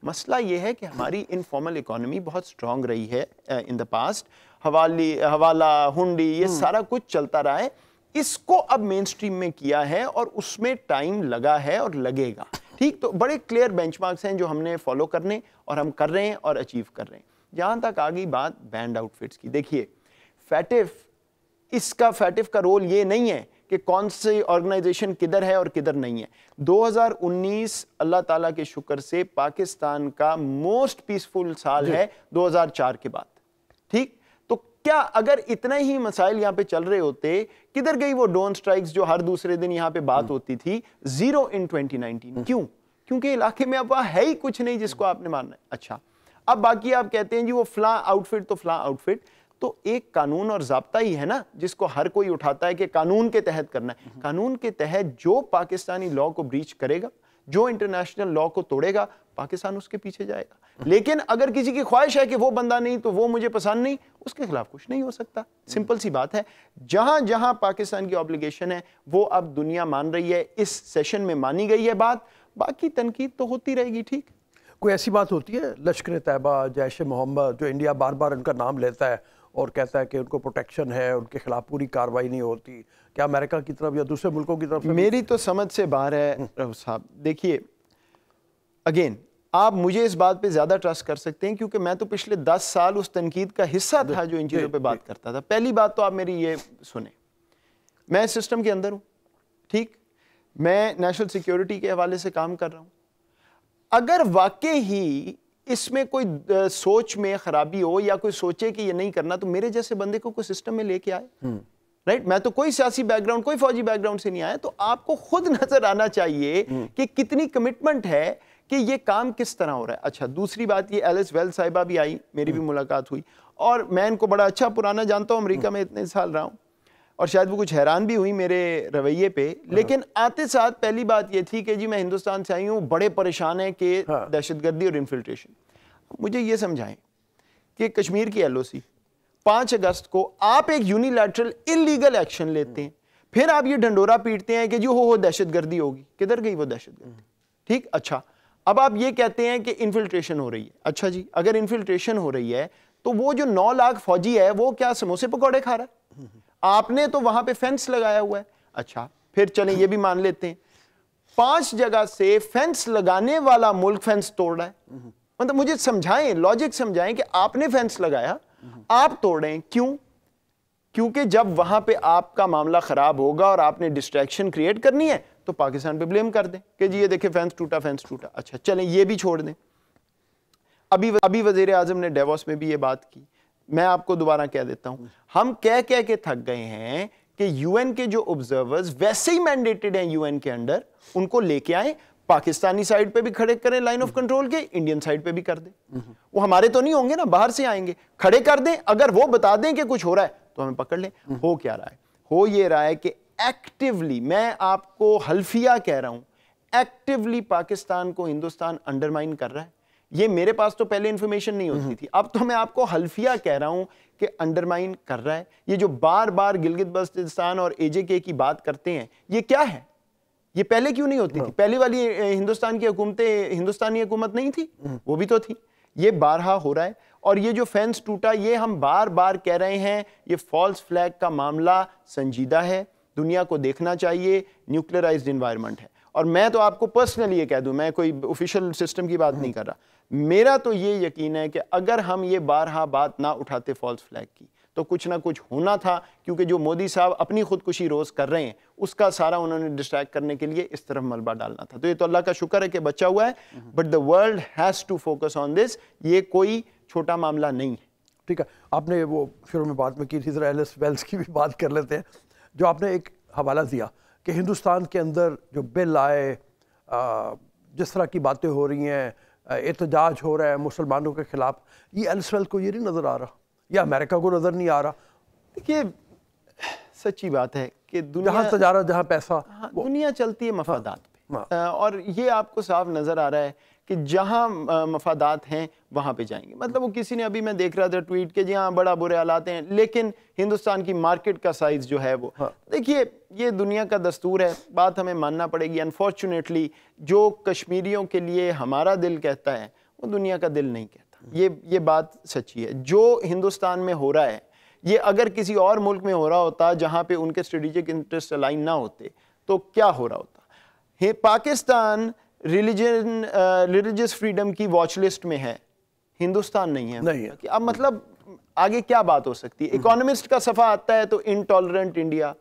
मसला ये है कि हमारी इनफॉर्मल इकोनॉमी बहुत स्ट्रांग रही है इन द पास्ट, हवाली हवाला हुंडी ये सारा कुछ चलता रहा है, इसको अब मेन स्ट्रीम में किया है और उसमें टाइम लगा है और लगेगा। ठीक, तो बड़े क्लियर बेंचमार्क्स हैं जो हमने फॉलो करने और हम कर रहे हैं और अचीव कर रहे हैं। जहां तक आ गई बात बैंड आउटफिट्स की, देखिए फैटिफ, इसका फैटिफ का रोल ये नहीं है कि कौन सी ऑर्गेनाइजेशन किधर है और किधर नहीं है। दो हज़ार उन्नीस अल्लाह ताला के शुक्र से पाकिस्तान का मोस्ट पीसफुल साल है दो हज़ार चार के बाद। ठीक, तो क्या अगर इतने ही मसाइल यहाँ पे चल रहे होते, किधर गई वो ड्रोन स्ट्राइक्स जो हर दूसरे दिन यहाँ पे बात होती थी, जीरो इन ट्वेंटी नाइनटीन। क्यों? क्योंकि इलाके में अब वहां है ही कुछ नहीं जिसको आपने मानना है। अच्छा, अब बाकी आप कहते हैं जी वो फला आउटफिट तो फला आउटफिट, तो एक कानून और ज़ाब्ता ही है ना जिसको हर कोई उठाता है कि कानून के तहत करना है। कानून के तहत जो पाकिस्तानी लॉ को ब्रीच करेगा, जो इंटरनेशनल लॉ को तोड़ेगा, पाकिस्तान उसके पीछे जाएगा। लेकिन अगर किसी की ख्वाहिश है कि वो बंदा नहीं तो वो मुझे पसंद नहीं, उसके खिलाफ कुछ नहीं हो सकता। सिंपल सी बात है। जहां जहां पाकिस्तान की ऑब्लिगेशन है वो अब दुनिया मान रही है, इस सेशन में मानी गई है बात, बाकी तनकीद तो होती रहेगी। ठीक, कोई ऐसी बात होती है लश्कर तैयबा, जैश मोहम्मद, जो इंडिया बार बार उनका नाम लेता है और कहता है कि उनको प्रोटेक्शन है, उनके खिलाफ पूरी कार्रवाई नहीं होती, क्या अमेरिका की तरफ या दूसरे मुल्कों की तरफ? मेरी तो समझ से बाहर है रऊफ साहब। देखिए अगेन, आप मुझे इस बात पे ज्यादा ट्रस्ट कर सकते हैं क्योंकि मैं तो पिछले दस साल उस तनकीद का हिस्सा था जो इन चीजों पे बात करता था। पहली बात तो आप मेरी ये सुने, मैं सिस्टम के अंदर हूं। ठीक, मैं नेशनल सिक्योरिटी के हवाले से काम कर रहा हूं। अगर वाकई ही इसमें कोई सोच में खराबी हो या कोई सोचे कि ये नहीं करना, तो मेरे जैसे बंदे को कोई सिस्टम में लेके आए। राइट, मैं तो कोई सियासी बैकग्राउंड, कोई फौजी बैकग्राउंड से नहीं आया, तो आपको खुद नजर आना चाहिए कि कितनी कमिटमेंट है कि ये काम किस तरह हो रहा है। अच्छा, दूसरी बात, ये एलिस वेल्स साहिबा भी आई, मेरी भी मुलाकात हुई और मैं इनको बड़ा अच्छा पुराना जानता हूँ, अमेरिका में इतने साल रहा हूँ और शायद वो कुछ हैरान भी हुई मेरे रवैये पे। लेकिन आते साथ पहली बात ये थी कि जी मैं हिंदुस्तान से आई हूँ, बड़े परेशान है कि दहशतगर्दी और इन्फिल्ट्रेशन। मुझे ये समझाएं कि कश्मीर की एल ओ सी पांच अगस्त को आप एक यूनिलैटरल इलीगल एक्शन लेते हैं, फिर आप ये ढंडोरा पीटते हैं कि जी हो हो दहशतगर्दी होगी। किधर गई वो दहशतगर्दी? ठीक, अच्छा, अब आप ये कहते हैं कि इन्फिल्ट्रेशन हो रही है। अच्छा जी, अगर इन्फिल्ट्रेशन हो रही है तो वो जो नौ लाख फौजी है वो क्या समोसे पकौड़े खा रहा है? आपने तो वहां पे फेंस लगाया हुआ है। अच्छा, फिर चलें ये भी मान लेते हैं पांच जगह से फेंस लगाने वाला मुल्क फेंस तोड़ रहा है। मतलब मुझे समझाएं, लॉजिक समझाएं कि आपने फेंस लगाया, आप तोड़ रहे हैं, क्यों? क्योंकि जब वहां पे आपका मामला खराब होगा और आपने डिस्ट्रैक्शन क्रिएट करनी है तो पाकिस्तान पे ब्लेम कर दें कि जी ये देखें फेंस टूटा, फेंस टूटा। अच्छा, चलें ये भी छोड़ दें। अभी अभी वजीर आजम ने डेवोस में भी ये बात की। मैं आपको दोबारा कह देता हूं, हम कह कह के थक गए हैं कि यूएन के जो ऑब्जर्वर्स वैसे ही मैंडेटेड हैं यूएन के अंडर, उनको लेके आए, पाकिस्तानी साइड पे भी खड़े करें लाइन ऑफ कंट्रोल के, इंडियन साइड पे भी कर दें। वो हमारे तो नहीं होंगे ना, बाहर से आएंगे, खड़े कर दें। अगर वो बता दें कि कुछ हो रहा है तो हमें पकड़ लें। हो क्या रहा है? हो ये रहा है कि एक्टिवली, मैं आपको हल्फिया कह रहा हूं, एक्टिवली पाकिस्तान को हिंदुस्तान अंडरमाइन कर रहा है। ये मेरे पास तो पहले इंफॉर्मेशन नहीं होती थी, अब तो मैं आपको हल्फिया कह रहा हूं कि अंडरमाइन कर रहा है। ये जो बार बार गिलगित बल्तिस्तान और एजेके की बात करते हैं, ये क्या है? ये पहले क्यों नहीं होती थी? पहली वाली हिंदुस्तान की हुकूमतें हिंदुस्तानी हुकूमत नहीं थी, वो भी तो थी। ये बारहा हो रहा है। और ये जो फेंस टूटा, ये हम बार बार कह रहे हैं, ये फॉल्स फ्लैग का मामला संजीदा है, दुनिया को देखना चाहिए, न्यूक्लियराइज्ड एनवायरनमेंट है। और मैं तो आपको पर्सनली ये कह दूं, मैं कोई ऑफिशियल सिस्टम की बात नहीं कर रहा, मेरा तो ये यकीन है कि अगर हम ये बारहा बात ना उठाते फॉल्स फ्लैग की, तो कुछ ना कुछ होना था। क्योंकि जो मोदी साहब अपनी खुदकुशी रोज कर रहे हैं, उसका सारा उन्होंने डिस्ट्रैक्ट करने के लिए इस तरफ मलबा डालना था। तो ये तो अल्लाह का शुक्र है कि बचा हुआ है, but the world has to focus on this. ये कोई छोटा मामला नहीं है। ठीक है, आपने वो शुरू में बात में की थी, जरा एलिस वेल्स की भी बात कर लेते हैं। जो आपने एक हवाला दिया कि हिंदुस्तान के अंदर जो बिल आए, जिस तरह की बातें हो रही हैं, एहतजाज हो रहा है मुसलमानों के खिलाफ, ये एलिस वेल्स को ये नहीं नज़र आ रहा या अमेरिका को नज़र नहीं आ रहा? देखिए, सच्ची बात है कि दुनिया, जहाँ तजारत, जहाँ पैसा, हाँ, दुनिया चलती है मफादात पे। हाँ। और ये आपको साफ नज़र आ रहा है कि जहाँ मफादात हैं वहाँ पे जाएंगे। मतलब वो किसी ने, अभी मैं देख रहा था ट्वीट के, जी हाँ बड़ा बुरे हालात हैं, लेकिन हिंदुस्तान की मार्केट का साइज जो है वो, हाँ। देखिए ये दुनिया का दस्तूर है, बात हमें मानना पड़ेगी। अनफॉर्चुनेटली जो कश्मीरियों के लिए हमारा दिल कहता है वो दुनिया का दिल नहीं कहता। ये ये बात सच्ची है। जो हिंदुस्तान में हो रहा है, ये अगर किसी और मुल्क में हो रहा होता जहाँ पे उनके स्ट्रेटेजिक इंटरेस्ट अलाइन ना होते तो क्या हो रहा होता। पाकिस्तान रिलीजन रिलीजियस फ्रीडम की वॉच लिस्ट में है, हिंदुस्तान नहीं है, नहीं है। अब मतलब आगे क्या बात हो सकती है। इकोनॉमिस्ट का सफ़ा आता है तो इनटॉलरेंट इंडिया,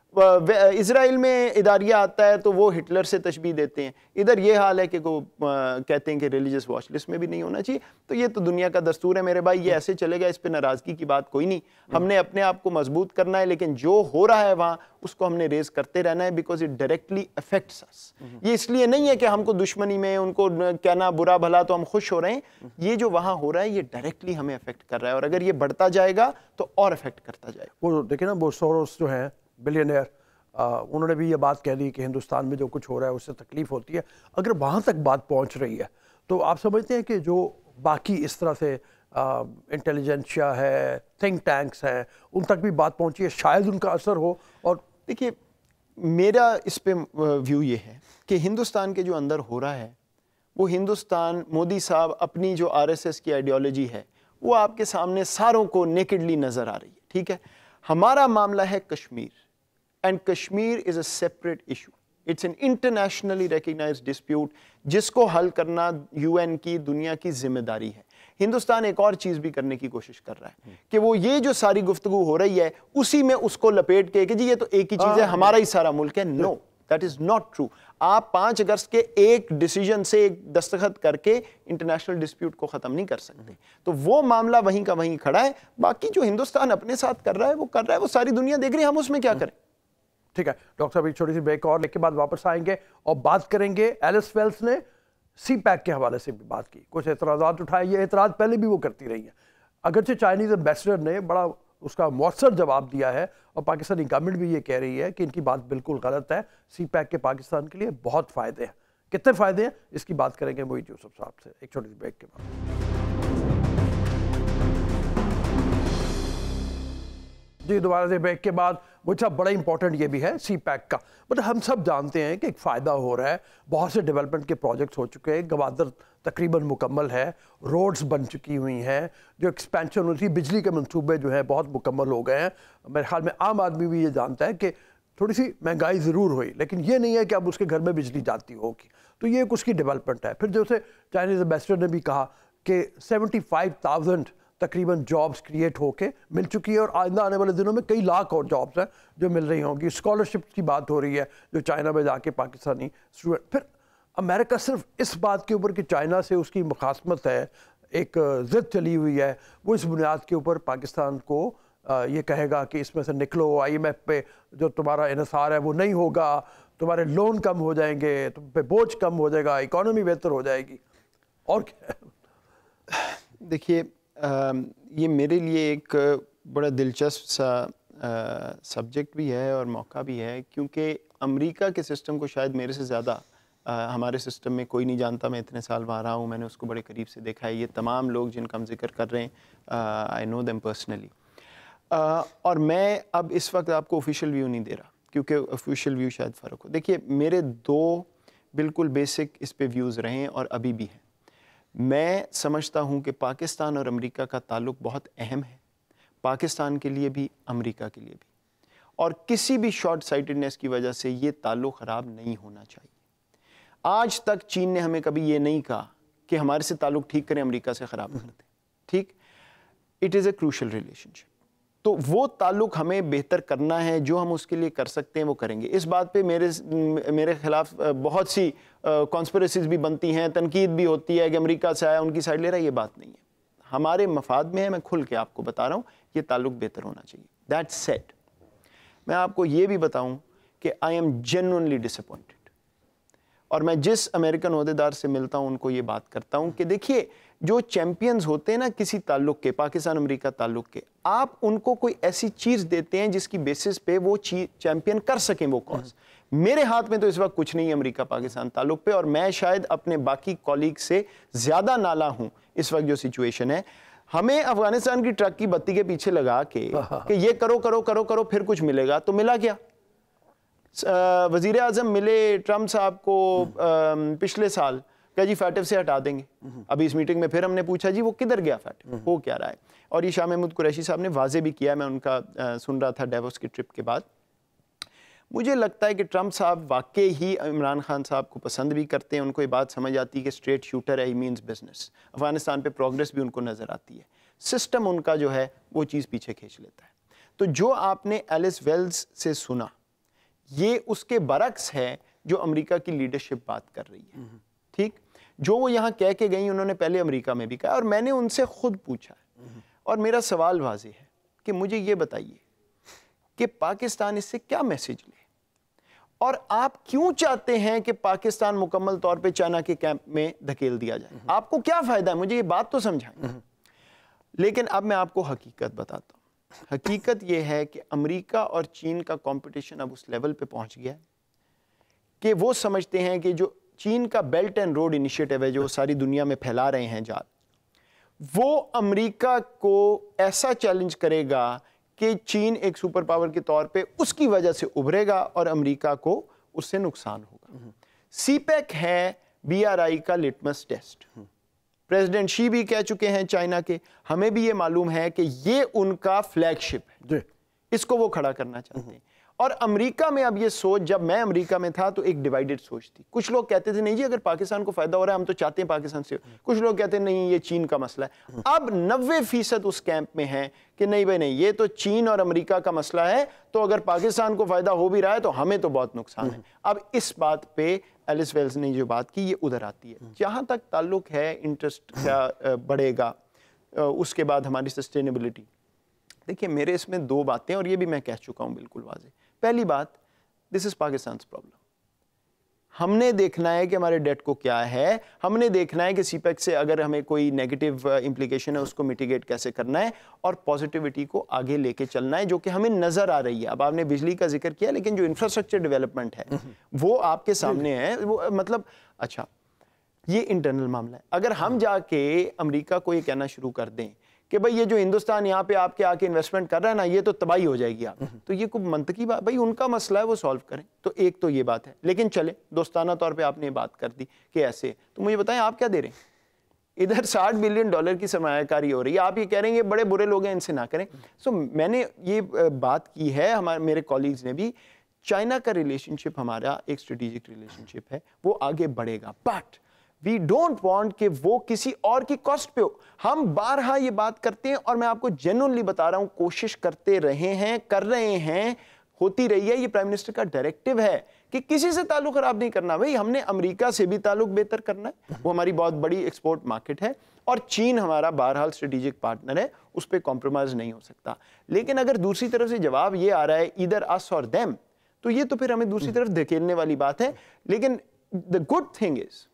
इजराइल में इदारिया आता है तो वो हिटलर से तशबीह देते हैं। इधर ये हाल है कि वो कहते हैं कि रिलीजियस वॉच लिस्ट में भी नहीं होना चाहिए। तो ये तो दुनिया का दस्तूर है मेरे भाई, ये ऐसे चलेगा, इस पे नाराज़गी की बात कोई नहीं। हमने अपने आप को मजबूत करना है, लेकिन जो हो रहा है वहाँ उसको हमने रेज करते रहना है, because it directly affects us. ये इसलिए नहीं है कि हमको दुश्मनी में उनको कहना बुरा भला तो हम खुश हो रहे हैं। ये जो वहाँ हो रहा है ये डायरेक्टली हमें अफेक्ट कर रहा है, और अगर ये बढ़ता जाएगा तो और अफेक्ट करता जाएगा। वो देखिए ना, वो सोरोस जो है बिलियनियर, उन्होंने भी ये बात कह दी कि हिंदुस्तान में जो कुछ हो रहा है उससे तकलीफ होती है। अगर वहाँ तक बात पहुँच रही है तो आप समझते हैं कि जो बाकी इस तरह से इंटेलिजेंशिया है, थिंक टैंक्स हैं, उन तक भी बात पहुँची है, शायद उनका असर हो। और देखिए मेरा इस पे व्यू ये है कि हिंदुस्तान के जो अंदर हो रहा है वो हिंदुस्तान, मोदी साहब अपनी जो आरएसएस की आइडियोलॉजी है वो आपके सामने सारों को नेकेडली नज़र आ रही है। ठीक है, हमारा मामला है Kashmir, and Kashmir is a separate issue. It's an internationally recognised dispute जिसको हल करना यूएन की, दुनिया की जिम्मेदारी है। हिंदुस्तान एक और चीज़ भी करने की कोशिश कर रहा है कि वो ये जो सारी गुफ्तगू हो रही है उसी में उसको लपेट के कि जी ये तो एक ही चीज़ है, हमारा ही सारा मुल्क है। No, that is not true. आप पाँच अगस्त के एक डिसीजन से, एक दस्तखत करके इंटरनेशनल डिस्प्यूट को ख़त्म नहीं कर सकते। तो वो मामला वहीं का वहीं खड़ा है। बाकी जो हिंदुस्तान अपने साथ कर रहा है वो कर रहा है, वो सारी दुनिया देख रही है, हम उसमें क्या करें। ठीक है डॉक्टर साहब, एक छोटी सी ब्रेक और लेके बाद वापस आएंगे और बात करेंगे। एलिस वेल्स ने सी पैक के हवाले से भी बात की, कुछ एतराज़ात उठाए। ये एतराज़ पहले भी वो करती रही है, अगरचे चाइनीज़ एम्बेसडर ने बड़ा उसका मौसर जवाब दिया है, और पाकिस्तानी गवर्नमेंट भी ये कह रही है कि इनकी बात बिल्कुल गलत है। सी पैक के पाकिस्तान के लिए बहुत फ़ायदे हैं। कितने फ़ायदे हैं इसकी बात करेंगे मोईद यूसुफ साहब से एक छोटी सी ब्रेक के बाद। जी दोबारा से ब्रेक के बाद। मुझे बड़ा इंपॉर्टेंट ये भी है सी पैक का, मतलब हम सब जानते हैं कि एक फ़ायदा हो रहा है, बहुत से डेवलपमेंट के प्रोजेक्ट्स हो चुके हैं, गवादर तकरीबन मुकम्मल है, रोड्स बन चुकी हुई हैं, जो एक्सपेंशन हुई थी, बिजली के मंसूबे जो हैं बहुत मुकम्मल हो गए हैं। मेरे ख्याल में आम आदमी भी ये जानता है कि थोड़ी सी महंगाई ज़रूर हुई, लेकिन ये नहीं है कि अब उसके घर में बिजली जाती होगी। तो ये एक उसकी डेवलपमेंट है। फिर जैसे चाइनीज़ एम्बेसडर ने भी कहा कि सेवेंटी फाइव थाउजेंड तकरीबन जॉब्स क्रिएट होके मिल चुकी है, और आइंदा आने वाले दिनों में कई लाख और जॉब्स हैं जो मिल रही होंगी। स्कॉलरशिप की बात हो रही है जो चाइना में जाके पाकिस्तानी स्टूडेंट। फिर अमेरिका सिर्फ इस बात के ऊपर कि चाइना से उसकी मुखासमत है, एक ज़िद चली हुई है, वो इस बुनियाद के ऊपर पाकिस्तान को ये कहेगा कि इसमें से निकलो, आई एम एफ पे जो तुम्हारा इन्हिसार है वो नहीं होगा, तुम्हारे लोन कम हो जाएंगे, तुम पे बोझ कम हो जाएगा, इकॉनमी बेहतर हो जाएगी। और क्या देखिए, ये मेरे लिए एक बड़ा दिलचस्प सा सब्जेक्ट भी है और मौका भी है, क्योंकि अमेरिका के सिस्टम को शायद मेरे से ज़्यादा हमारे सिस्टम में कोई नहीं जानता। मैं इतने साल वहाँ रहा हूँ, मैंने उसको बड़े करीब से देखा है। ये तमाम लोग जिनका हम जिक्र कर रहे हैं, आई नो देम पर्सनली। और मैं अब इस वक्त आपको ऑफिशियल व्यू नहीं दे रहा, क्योंकि ऑफिशियल व्यू शायद फ़र्क हो। देखिए, मेरे दो बिल्कुल बेसिक इस पे व्यूज़ रहे हैं और अभी भी हैं। मैं समझता हूँ कि पाकिस्तान और अमेरिका का ताल्लुक़ बहुत अहम है, पाकिस्तान के लिए भी, अमेरिका के लिए भी, और किसी भी शॉर्ट साइटेडनेस की वजह से ये ताल्लुक़ ख़राब नहीं होना चाहिए। आज तक चीन ने हमें कभी ये नहीं कहा कि हमारे से ताल्लुक़ ठीक करें, अमेरिका से ख़राब कर दें। ठीक, it is a crucial relationship. तो वो ताल्लुक़ हमें बेहतर करना है, जो हम उसके लिए कर सकते हैं वो करेंगे। इस बात पे मेरे मेरे ख़िलाफ़ बहुत सी कॉन्स्पिरेसीज़ भी बनती हैं, तनकीद भी होती है कि अमेरिका से आया उनकी साइड ले रहा है। ये बात नहीं है, हमारे मफाद में है। मैं खुल के आपको बता रहा हूँ, ये ताल्लुक़ बेहतर होना चाहिए। दैट सेड, मैं आपको ये भी बताऊँ कि आई एम जेन्युइनली डिसअपॉइंटेड, और मैं जिस अमेरिकन ओहदेदार से मिलता हूँ उनको ये बात करता हूँ कि देखिए, जो चैंपियंस होते हैं ना किसी ताल्लुक़ के, पाकिस्तान अमेरिका ताल्लुक़ के, आप उनको कोई ऐसी चीज़ देते हैं जिसकी बेसिस पे वो चैंपियन कर सकें वो कॉज। मेरे हाथ में तो इस वक्त कुछ नहीं है अमेरिका पाकिस्तान ताल्लुक़ पे, और मैं शायद अपने बाकी कॉलीग से ज़्यादा नाला हूँ इस वक्त जो सिचुएशन है। हमें अफगानिस्तान की ट्रक की बत्ती के पीछे लगा के कि ये करो करो करो करो फिर कुछ मिलेगा, तो मिला क्या? वज़ीर आज़म मिले ट्रम्प साहब को पिछले साल, क्या जी फैटिव से हटा देंगे। अभी इस मीटिंग में फिर हमने पूछा जी वो किधर गया फैटिव, हो क्या रहा है। और ये शाह महमूद कुरैशी साहब ने वाजे भी किया, मैं उनका आ, सुन रहा था डेवोस की ट्रिप के बाद। मुझे लगता है कि ट्रंप साहब वाकई ही इमरान खान साहब को पसंद भी करते हैं, उनको ये बात समझ आती है कि स्ट्रेट शूटर है, ही मीन्स बिजनेस। अफगानिस्तान पे प्रोग्रेस भी उनको नज़र आती है, सिस्टम उनका जो है वो चीज़ पीछे खींच लेता है। तो जो आपने एलिस वेल्स से सुना ये उसके बरक्स है जो अमेरिका की लीडरशिप बात कर रही है। ठीक, जो वो यहाँ कह के गई उन्होंने पहले अमेरिका में भी कहा, और मैंने उनसे खुद पूछा है और मेरा सवाल वाज़ेह है कि मुझे ये बताइए कि पाकिस्तान इससे क्या मैसेज ले, और आप क्यों चाहते हैं कि पाकिस्तान मुकम्मल तौर पे चाइना के कैंप में धकेल दिया जाए, आपको क्या फायदा है, मुझे ये बात तो समझाएं। लेकिन अब मैं आपको हकीकत बताता हूं। हकीकत ये है कि अमेरिका और चीन का कंपटीशन अब उस लेवल पे पहुंच गया है कि वो समझते हैं कि जो चीन का बेल्ट एंड रोड इनिशिएटिव है जो सारी दुनिया में फैला रहे हैं जाल, वो अमेरिका को ऐसा चैलेंज करेगा कि चीन एक सुपर पावर के तौर पे उसकी वजह से उभरेगा और अमेरिका को उससे नुकसान होगा। सीपेक है बीआरआई का लिटमस टेस्ट। प्रेसिडेंट शी भी कह चुके हैं चाइना के, हमें भी ये मालूम है कि ये उनका फ्लैगशिप है, इसको वो खड़ा करना चाहते हैं। और अमेरिका में अब ये सोच, जब मैं अमेरिका में था तो एक डिवाइडेड सोच थी। कुछ लोग कहते थे नहीं जी अगर पाकिस्तान को फायदा हो रहा है हम तो चाहते हैं पाकिस्तान से, कुछ लोग कहते हैं नहीं ये चीन का मसला है। अब नब्बे फीसद उस कैंप में है कि नहीं भाई नहीं, ये तो चीन और अमेरिका का मसला है, तो अगर पाकिस्तान को फायदा हो भी रहा है तो हमें तो बहुत नुकसान है। अब इस बात पे एलिस वेल्स ने जो बात की ये उधर आती है। जहां तक ताल्लुक है इंटरेस्ट क्या बढ़ेगा, उसके बाद हमारी सस्टेनेबिलिटी, देखिए मेरे इसमें दो बातें, और ये भी मैं कह चुका हूं बिल्कुल वाज़ेह। पहली बात, दिस इज पाकिस्तान प्रॉब्लम। हमने देखना है कि हमारे डेट को क्या है, हमने देखना है कि सीपेक से अगर हमें कोई नेगेटिव इंप्लीकेशन है उसको मिटिगेट कैसे करना है, और पॉजिटिविटी को आगे लेके चलना है जो कि हमें नजर आ रही है। अब आपने बिजली का जिक्र किया, लेकिन जो इंफ्रास्ट्रक्चर डेवलपमेंट है वो आपके सामने है। वो मतलब अच्छा ये इंटरनल मामला है। अगर हम जाके अमेरिका को ये कहना शुरू कर दें कि भाई ये जो हिंदुस्तान यहाँ पे आपके आके इन्वेस्टमेंट कर रहा है ना, ये तो तबाही हो जाएगी आप, तो ये कोई मंतकी बात, भाई उनका मसला है वो सॉल्व करें। तो एक तो ये बात है, लेकिन चले दोस्ताना तौर पे आपने बात कर दी कि ऐसे, तो मुझे बताएं आप क्या दे रहे हैं? इधर साठ बिलियन डॉलर की सरमायाकारी हो रही है, आप ये कह रहे हैं बड़े बुरे लोग हैं इनसे ना करें। सो मैंने ये बात की है, हमारे मेरे कॉलीग्स ने भी, चाइना का रिलेशनशिप हमारा एक स्ट्रेटेजिक रिलेशनशिप है, वो आगे बढ़ेगा, बट वी डोंट वांट कि वो किसी और की कॉस्ट पे हो। हम बारहा ये बात करते हैं और मैं आपको जेन्युइनली बता रहा हूं, कोशिश करते रहे हैं, कर रहे हैं, होती रही है। ये प्राइम मिनिस्टर का डायरेक्टिव है कि किसी से ताल्लुक खराब नहीं करना। भाई हमने अमेरिका से भी ताल्लुक बेहतर करना है, वो हमारी बहुत बड़ी एक्सपोर्ट मार्केट है, और चीन हमारा बहरहाल स्ट्रेटेजिक पार्टनर है, उस पर कॉम्प्रोमाइज नहीं हो सकता। लेकिन अगर दूसरी तरफ से जवाब ये आ रहा है इधर अस और देम, तो ये तो फिर हमें दूसरी तरफ धकेलने वाली बात है। लेकिन द गुड थिंग इज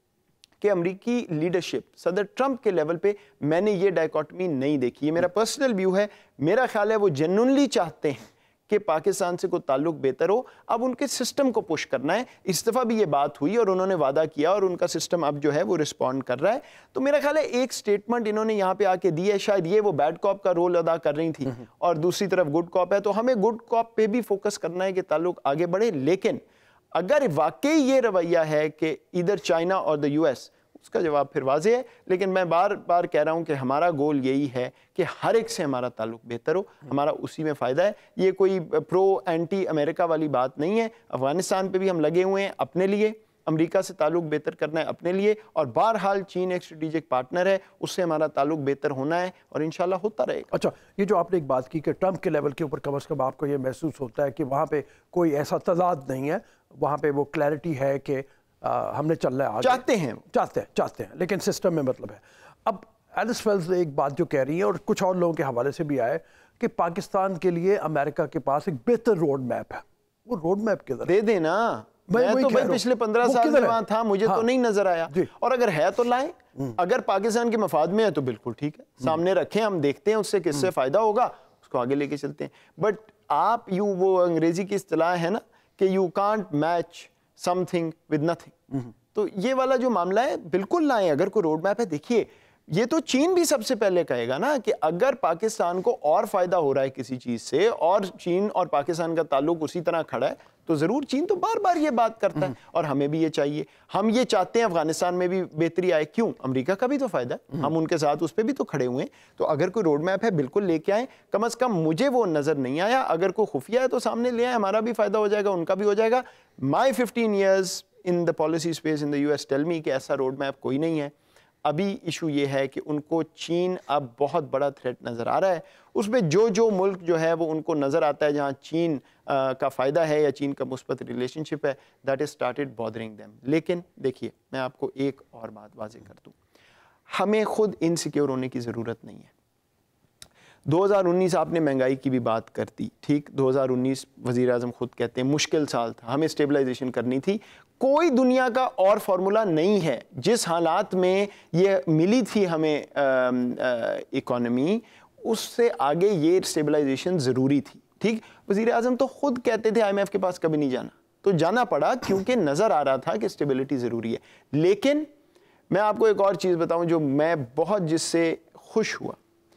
कि अमेरिकी लीडरशिप सदर ट्रंप के लेवल पे मैंने ये डायकॉटमी नहीं देखी। ये मेरा पर्सनल व्यू है, मेरा ख्याल है वो जेन्युइनली चाहते हैं कि पाकिस्तान से कोई ताल्लुक बेहतर हो। अब उनके सिस्टम को पुश करना है। इस दफ़ा भी ये बात हुई और उन्होंने वादा किया और उनका सिस्टम अब जो है वो रिस्पॉन्ड कर रहा है। तो मेरा ख्याल है एक स्टेटमेंट इन्होंने यहाँ पे आके दी है, शायद ये वो बैड कॉप का रोल अदा कर रही थी और दूसरी तरफ गुड कॉप है, तो हमें गुड कॉप पे भी फोकस करना है कि ताल्लुक आगे बढ़े। लेकिन अगर वाकई ये रवैया है कि इधर चाइना और द यूएस, उसका जवाब फिर वाज़ेह है। लेकिन मैं बार बार कह रहा हूं कि हमारा गोल यही है कि हर एक से हमारा ताल्लुक बेहतर हो, हमारा उसी में फ़ायदा है। ये कोई प्रो एंटी अमेरिका वाली बात नहीं है। अफगानिस्तान पे भी हम लगे हुए हैं अपने लिए, अमेरिका से ताल्लुक बेहतर करना है अपने लिए, और बहरहाल चीन एक स्ट्रेटेजिक पार्टनर है, उससे हमारा ताल्लुक बेहतर होना है और इंशाल्लाह होता रहेगा। अच्छा, ये जो आपने एक बात की कि ट्रंप के लेवल के ऊपर कम अज़ कम आपको ये महसूस होता है कि वहाँ पे कोई ऐसा तजाद नहीं है, वहाँ पे वो क्लैरिटी है कि आ, हमने चल रहा है, चाहते हैं चाहते हैं चाहते हैं लेकिन सिस्टम में मतलब है। अब एलिस वेल्स ने एक बात जो कह रही है और कुछ और लोगों के हवाले से भी आए कि पाकिस्तान के लिए अमेरिका के पास एक बेहतर रोड मैप है। वो रोड मैप किधर दे देना? मैं तो भाई पिछले पंद्रह साल में वहां था, मुझे हाँ, तो नहीं नजर आया। और अगर है तो लाएं, अगर पाकिस्तान के मफाद में है तो बिल्कुल ठीक है, सामने रखें, हम देखते हैं उससे किससे फायदा होगा, उसको आगे लेके चलते हैं। बट आप यू वो अंग्रेजी की इस्तिलाह है ना कि you can't match something with nothing, तो ये वाला जो मामला है बिल्कुल लाएं। अगर कोई रोड मैप है, देखिए ये तो चीन भी सबसे पहले कहेगा ना कि अगर पाकिस्तान को और फायदा हो रहा है किसी चीज से और चीन और पाकिस्तान का ताल्लुक उसी तरह खड़ा है तो जरूर चीन तो बार बार ये बात करता है और हमें भी ये चाहिए। हम ये चाहते हैं अफगानिस्तान में भी बेहतरी आए, क्यों? अमेरिका का भी तो फायदा है, हम उनके साथ उस पर भी तो खड़े हुए हैं। तो अगर कोई रोड मैप है बिल्कुल लेके आए, कम अज कम मुझे वो नजर नहीं आया, अगर कोई खुफिया है तो सामने ले आए, हमारा भी फायदा हो जाएगा, उनका भी हो जाएगा। My fifteen years in the policy space in the US tell me कि ऐसा रोड मैप कोई नहीं है। अभी इशू ये है कि उनको चीन अब बहुत बड़ा थ्रेट नज़र आ रहा है, उसमें जो जो मुल्क जो है वो उनको नज़र आता है जहाँ चीन आ, का फ़ायदा है या चीन का मुस्बत रिलेशनशिप है, that is started bothering them. लेकिन देखिए मैं आपको एक और बात वाज़ेह कर दूँ, हमें खुद इनसिक्योर होने की ज़रूरत नहीं है। दो हज़ार उन्नीस आपने महंगाई की भी बात करती, ठीक, दो हज़ार उन्नीस वज़ीर आज़म खुद कहते हैं मुश्किल साल था, हमें स्टेबलाइजेशन करनी थी। कोई दुनिया का और फार्मूला नहीं है, जिस हालात में ये मिली थी हमें इकोनॉमी, उससे आगे ये स्टेबलाइजेशन ज़रूरी थी, ठीक। वज़ीर आज़म तो खुद कहते थे आईएमएफ के पास कभी नहीं जाना, तो जाना पड़ा क्योंकि नज़र आ रहा था कि स्टेबिलिटी ज़रूरी है। लेकिन मैं आपको एक और चीज़ बताऊं जो मैं बहुत जिससे खुश हुआ,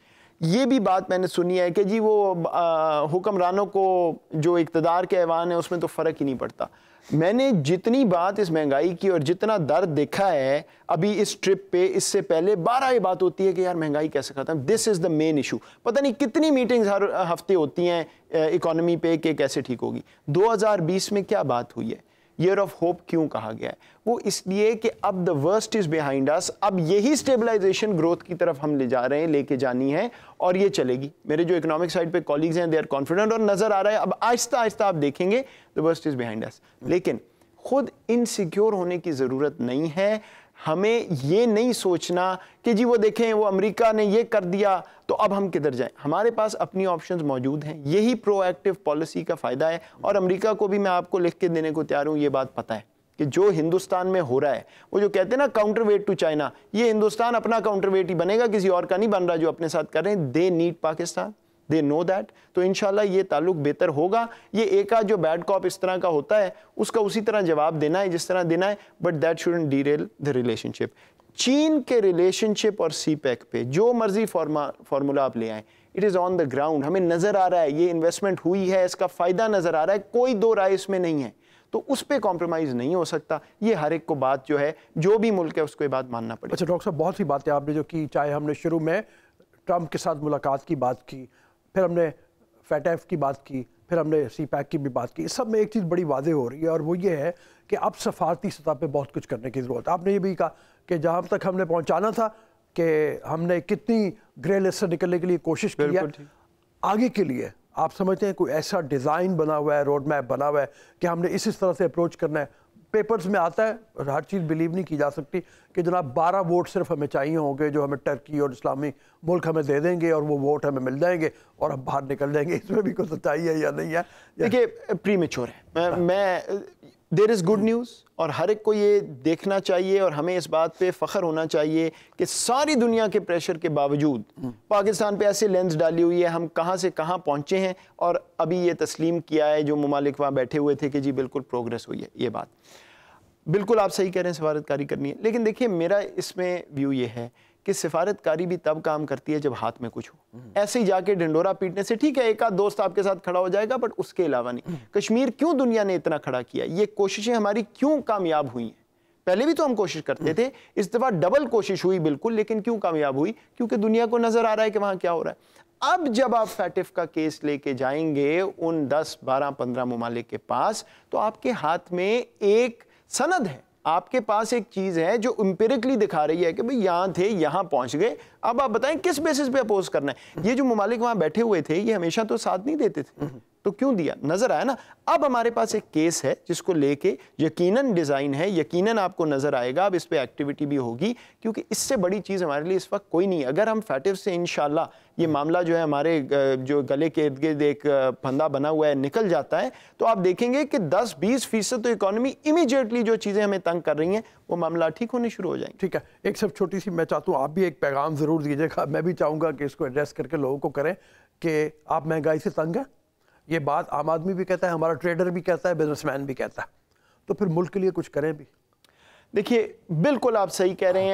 ये भी बात मैंने सुनी है कि जी वो हुक्मरानों को जो इक़्तिदार के ऐवान है उसमें तो फ़र्क ही नहीं पड़ता। मैंने जितनी बात इस महंगाई की और जितना दर्द देखा है अभी इस ट्रिप पे, इससे पहले बारह ये बात होती है कि यार महंगाई कैसे ख़त्म, this is the main issue. पता नहीं कितनी मीटिंग्स हर हफ्ते होती हैं इकोनॉमी पे कि कैसे ठीक होगी। दो हज़ार बीस में क्या बात हुई है, ईयर ऑफ होप क्यों कहा गया है? वो इसलिए कि अब the worst is behind us, अब यही स्टेबलाइजेशन ग्रोथ की तरफ हम ले जा रहे हैं, लेके जानी है और ये चलेगी। मेरे जो इकोनॉमिक साइड पे कॉलीग्स हैं दे आर कॉन्फिडेंट और नजर आ रहा है अब आहिस्ता आहिस्ता आप देखेंगे the worst is behind us. लेकिन खुद इनसिक्योर होने की जरूरत नहीं है, हमें ये नहीं सोचना कि जी वो देखें वो अमेरिका ने ये कर दिया तो अब हम किधर जाएं। हमारे पास अपनी ऑप्शंस मौजूद हैं, यही प्रोएक्टिव पॉलिसी का फ़ायदा है। और अमेरिका को भी मैं आपको लिख के देने को तैयार हूँ, ये बात पता है कि जो हिंदुस्तान में हो रहा है, वो जो कहते हैं ना काउंटर वेट टू चाइना, ये हिंदुस्तान अपना काउंटर वेट ही बनेगा, किसी और का नहीं बन रहा जो अपने साथ कर रहे हैं। They need Pakistan, they know that. तो इंशाल्लाह ये ताल्लुक बेहतर होगा। ये एक आध जो बैड कॉप इस तरह का होता है उसका उसी तरह जवाब देना है जिस तरह देना है, but that shouldn't derail the relationship. चीन के रिलेशनशिप और सी पैक पे जो मर्जी फार्मूला आप ले आए, it is on the ground, हमें नज़र आ रहा है ये इन्वेस्टमेंट हुई है, इसका फ़ायदा नज़र आ रहा है, कोई दो राय इसमें नहीं है। तो उस पर कॉम्प्रोमाइज़ नहीं हो सकता, ये हर एक को बात जो है जो भी मुल्क है उसको ये बात मानना पड़ेगा। अच्छा डॉक्टर साहब, बहुत सी बातें आपने जो की, चाहे हमने शुरू में ट्रंप के साथ मुलाकात की बात की, फिर हमने फैटेफ की बात की, फिर हमने सी पैक की भी बात की, इस सब में एक चीज़ बड़ी वादे हो रही है और वो ये है कि अब सफारती सतह पे बहुत कुछ करने की ज़रूरत है। आपने ये भी कहा कि जहाँ तक हमने पहुँचाना था कि हमने कितनी ग्रे लिस्ट से निकलने के लिए कोशिश की है, आगे के लिए आप समझते हैं कोई ऐसा डिज़ाइन बना हुआ है, रोड मैप बना हुआ है कि हमने इस इस तरह से अप्रोच करना है? पेपर्स में आता है और हर चीज़ बिलीव नहीं की जा सकती कि जनाब बारह वोट सिर्फ हमें चाहिए होंगे जो हमें टर्की और इस्लामी मुल्क हमें दे देंगे और वो वोट हमें मिल जाएंगे और हम बाहर निकल जाएंगे। इसमें भी कोई सच्चाई है या नहीं है? देखिए प्रीमेच्योर है। मैं, मैं देयर इज़ गुड न्यूज़ और हर एक को ये देखना चाहिए और हमें इस बात पे फ़ख्र होना चाहिए कि सारी दुनिया के प्रेशर के बावजूद पाकिस्तान पे ऐसे लेंस डाली हुई है, हम कहाँ से कहाँ पहुँचे हैं और अभी ये तस्लीम किया है जो ममालिक वहाँ बैठे हुए थे कि जी बिल्कुल प्रोग्रेस हुई है। ये बात बिल्कुल आप सही कह रहे हैं, सफारतकारी करनी है। लेकिन देखिए मेरा इसमें व्यू ये है कि सिफारतकारी भी तब काम करती है जब हाथ में कुछ हो। ऐसे ही जाके ढिंडोरा पीटने से ठीक है एक आध दोस्त आपके साथ खड़ा हो जाएगा, बट उसके अलावा नहीं। कश्मीर क्यों दुनिया ने इतना खड़ा किया, ये कोशिशें हमारी क्यों कामयाब हुई हैं? पहले भी तो हम कोशिश करते थे, इस दफा डबल कोशिश हुई बिल्कुल, लेकिन क्यों कामयाब हुई? क्योंकि दुनिया को नजर आ रहा है कि वहां क्या हो रहा है। अब जब आप फैटिफ का केस लेके जाएंगे उन दस बारह पंद्रह ममालिक के पास, तो आपके हाथ में एक सनद है, आपके पास एक चीज है जो एम्पिरिकली दिखा रही है कि भाई यहां थे, यहां पहुंच गए। अब आप बताएं किस बेसिस पे अपोज करना है? ये जो ममालिक वहां बैठे हुए थे ये हमेशा तो साथ नहीं देते थे, तो क्यों दिया? नजर आया ना। अब हमारे पास एक केस है जिसको लेके यकीनन डिजाइन है, यकीनन आपको नजर आएगा, अब इस पे एक्टिविटी भी होगी, क्योंकि इससे बड़ी चीज हमारे लिए इस वक्त कोई नहीं है। अगर हम फैटिव से इंशाल्लाह ये मामला जो है हमारे जो गले के इर्द गिर्द एक फंदा बना हुआ है निकल जाता है, तो आप देखेंगे कि दस बीस फीसद तो इकोनॉमी इमीडिएटली जो चीजें हमें तंग कर रही हैं वो मामला ठीक होने शुरू हो जाएंगे। ठीक है, एक सब छोटी सी मैं चाहता हूँ आप भी एक पैगाम जरूर दीजिएगा, मैं भी चाहूंगा कि इसको एड्रेस करके लोगों को करें कि आप महंगाई से तंग हैं। ये बात आम आदमी भी कहता है, हमारा ट्रेडर भी कहता है, बिजनेसमैन भी कहता है, तो फिर मुल्क के लिए कुछ करें भी। देखिए बिल्कुल आप सही कह रहे हैं,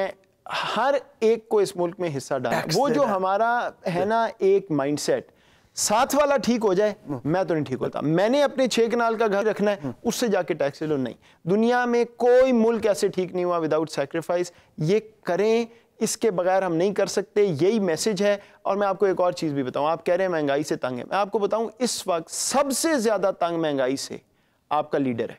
हर एक को इस मुल्क में हिस्सा डालना। वो जो हमारा है ना एक माइंडसेट, साथ वाला ठीक हो जाए मैं तो नहीं ठीक होता, मैंने अपने छह कनाल का घर रखना है, उससे जाके टैक्स ले लो। नहीं, दुनिया में कोई मुल्क ऐसे ठीक नहीं हुआ विदाउट सैक्रिफाइस। ये करें, इसके बगैर हम नहीं कर सकते, यही मैसेज है। और मैं आपको एक और चीज़ भी बताऊं, आप कह रहे हैं महंगाई से तंग है, मैं आपको बताऊं इस वक्त सबसे ज़्यादा तंग महंगाई से आपका लीडर है।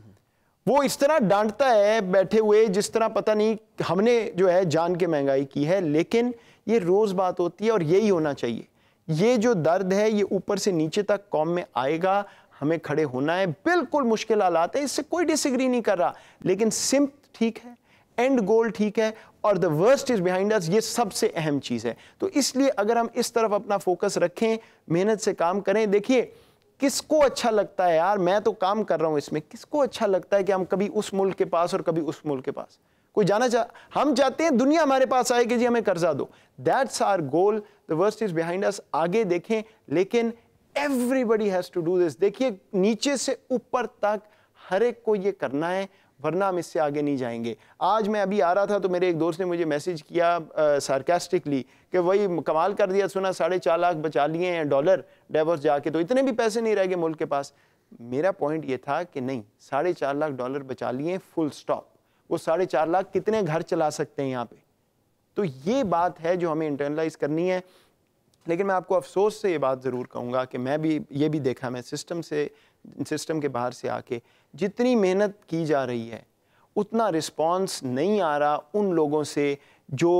वो इस तरह डांटता है बैठे हुए जिस तरह पता नहीं हमने जो है जान के महंगाई की है, लेकिन ये रोज़ बात होती है और यही होना चाहिए। ये जो दर्द है ये ऊपर से नीचे तक कौम में आएगा, हमें खड़े होना है। बिल्कुल मुश्किल हालात है, इससे कोई डिसएग्री नहीं कर रहा, लेकिन सिम्प ठीक है, एंड गोल ठीक है, और the worst is behind us, ये सबसे अहम चीज़ है। तो इसलिए अगर हम इस तरफ अपना फोकस रखें, मेहनत से काम करें। देखिए किसको अच्छा लगता है यार, मैं तो काम कर रहा हूं इसमें, किसको अच्छा लगता है कि हम कभी उस मुल्क के पास और कभी उस मुल्क के पास, कोई जाना चाह हम चाहते हैं दुनिया हमारे पास आए कि जी हमें कर्जा दो, that's our goal. The worst is behind us, आगे देखें, लेकिन everybody has to do this. देखिए नीचे से ऊपर तक हर एक को ये करना है, वरना हम इससे आगे नहीं जाएंगे। आज मैं अभी आ रहा था तो मेरे एक दोस्त ने मुझे मैसेज किया सार्कास्टिकली कि वही कमाल कर दिया, सुना साढ़े चार लाख बचा लिए हैं डॉलर डेवोस जाके, तो इतने भी पैसे नहीं रह गए मुल्क के पास। मेरा पॉइंट ये था कि नहीं, साढ़े चार लाख डॉलर बचा लिए, फुल स्टॉप। वो साढ़े चार लाख कितने घर चला सकते हैं यहाँ पे? तो ये बात है जो हमें इंटरनलाइज करनी है। लेकिन मैं आपको अफसोस से ये बात ज़रूर कहूँगा कि मैं भी ये भी देखा, मैं सिस्टम से सिस्टम के बाहर से आके जितनी मेहनत की जा रही है उतना रिस्पांस नहीं आ रहा उन लोगों से जो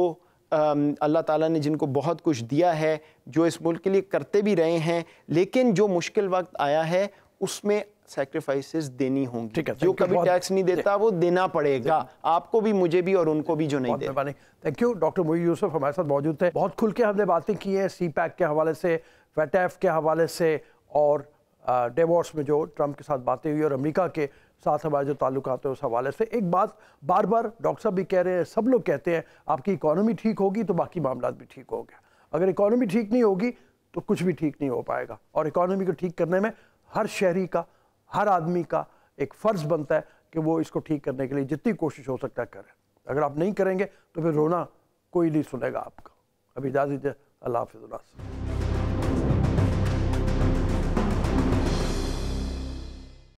अल्लाह ताला ने जिनको बहुत कुछ दिया है, जो इस मुल्क के लिए करते भी रहे हैं, लेकिन जो मुश्किल वक्त आया है उसमें सैक्रिफाइसेस देनी होंगी। जो कभी टैक्स नहीं देता वो देना पड़ेगा, आपको भी, मुझे भी, और उनको भी जो नहीं दे। Thank you. Doctor Moeed Yusuf हमारे साथ मौजूद थे, बहुत खुल के हमने बातें की हैं सी पैक के हवाले से, फैटेफ के हवाले से, और डिवोर्स में जो ट्रंप के साथ बातें हुई और अमेरिका के साथ हमारे जो ताल्लुकात है उस हवाले से। एक बात बार बार डॉक्टर साहब भी कह रहे हैं, सब लोग कहते हैं, आपकी इकॉनमी ठीक होगी तो बाकी मामला भी ठीक हो गया। अगर इकॉनमी ठीक नहीं होगी तो कुछ भी ठीक नहीं हो पाएगा। और इकॉनमी को ठीक करने में हर शहरी का, हर आदमी का एक फ़र्ज़ बनता है कि वो इसको ठीक करने के लिए जितनी कोशिश हो सकता है करें। अगर आप नहीं करेंगे तो फिर रोना कोई नहीं सुनेगा आपका। अभी इजाज़त दीजिए, अल्लाह हाफ़िज़।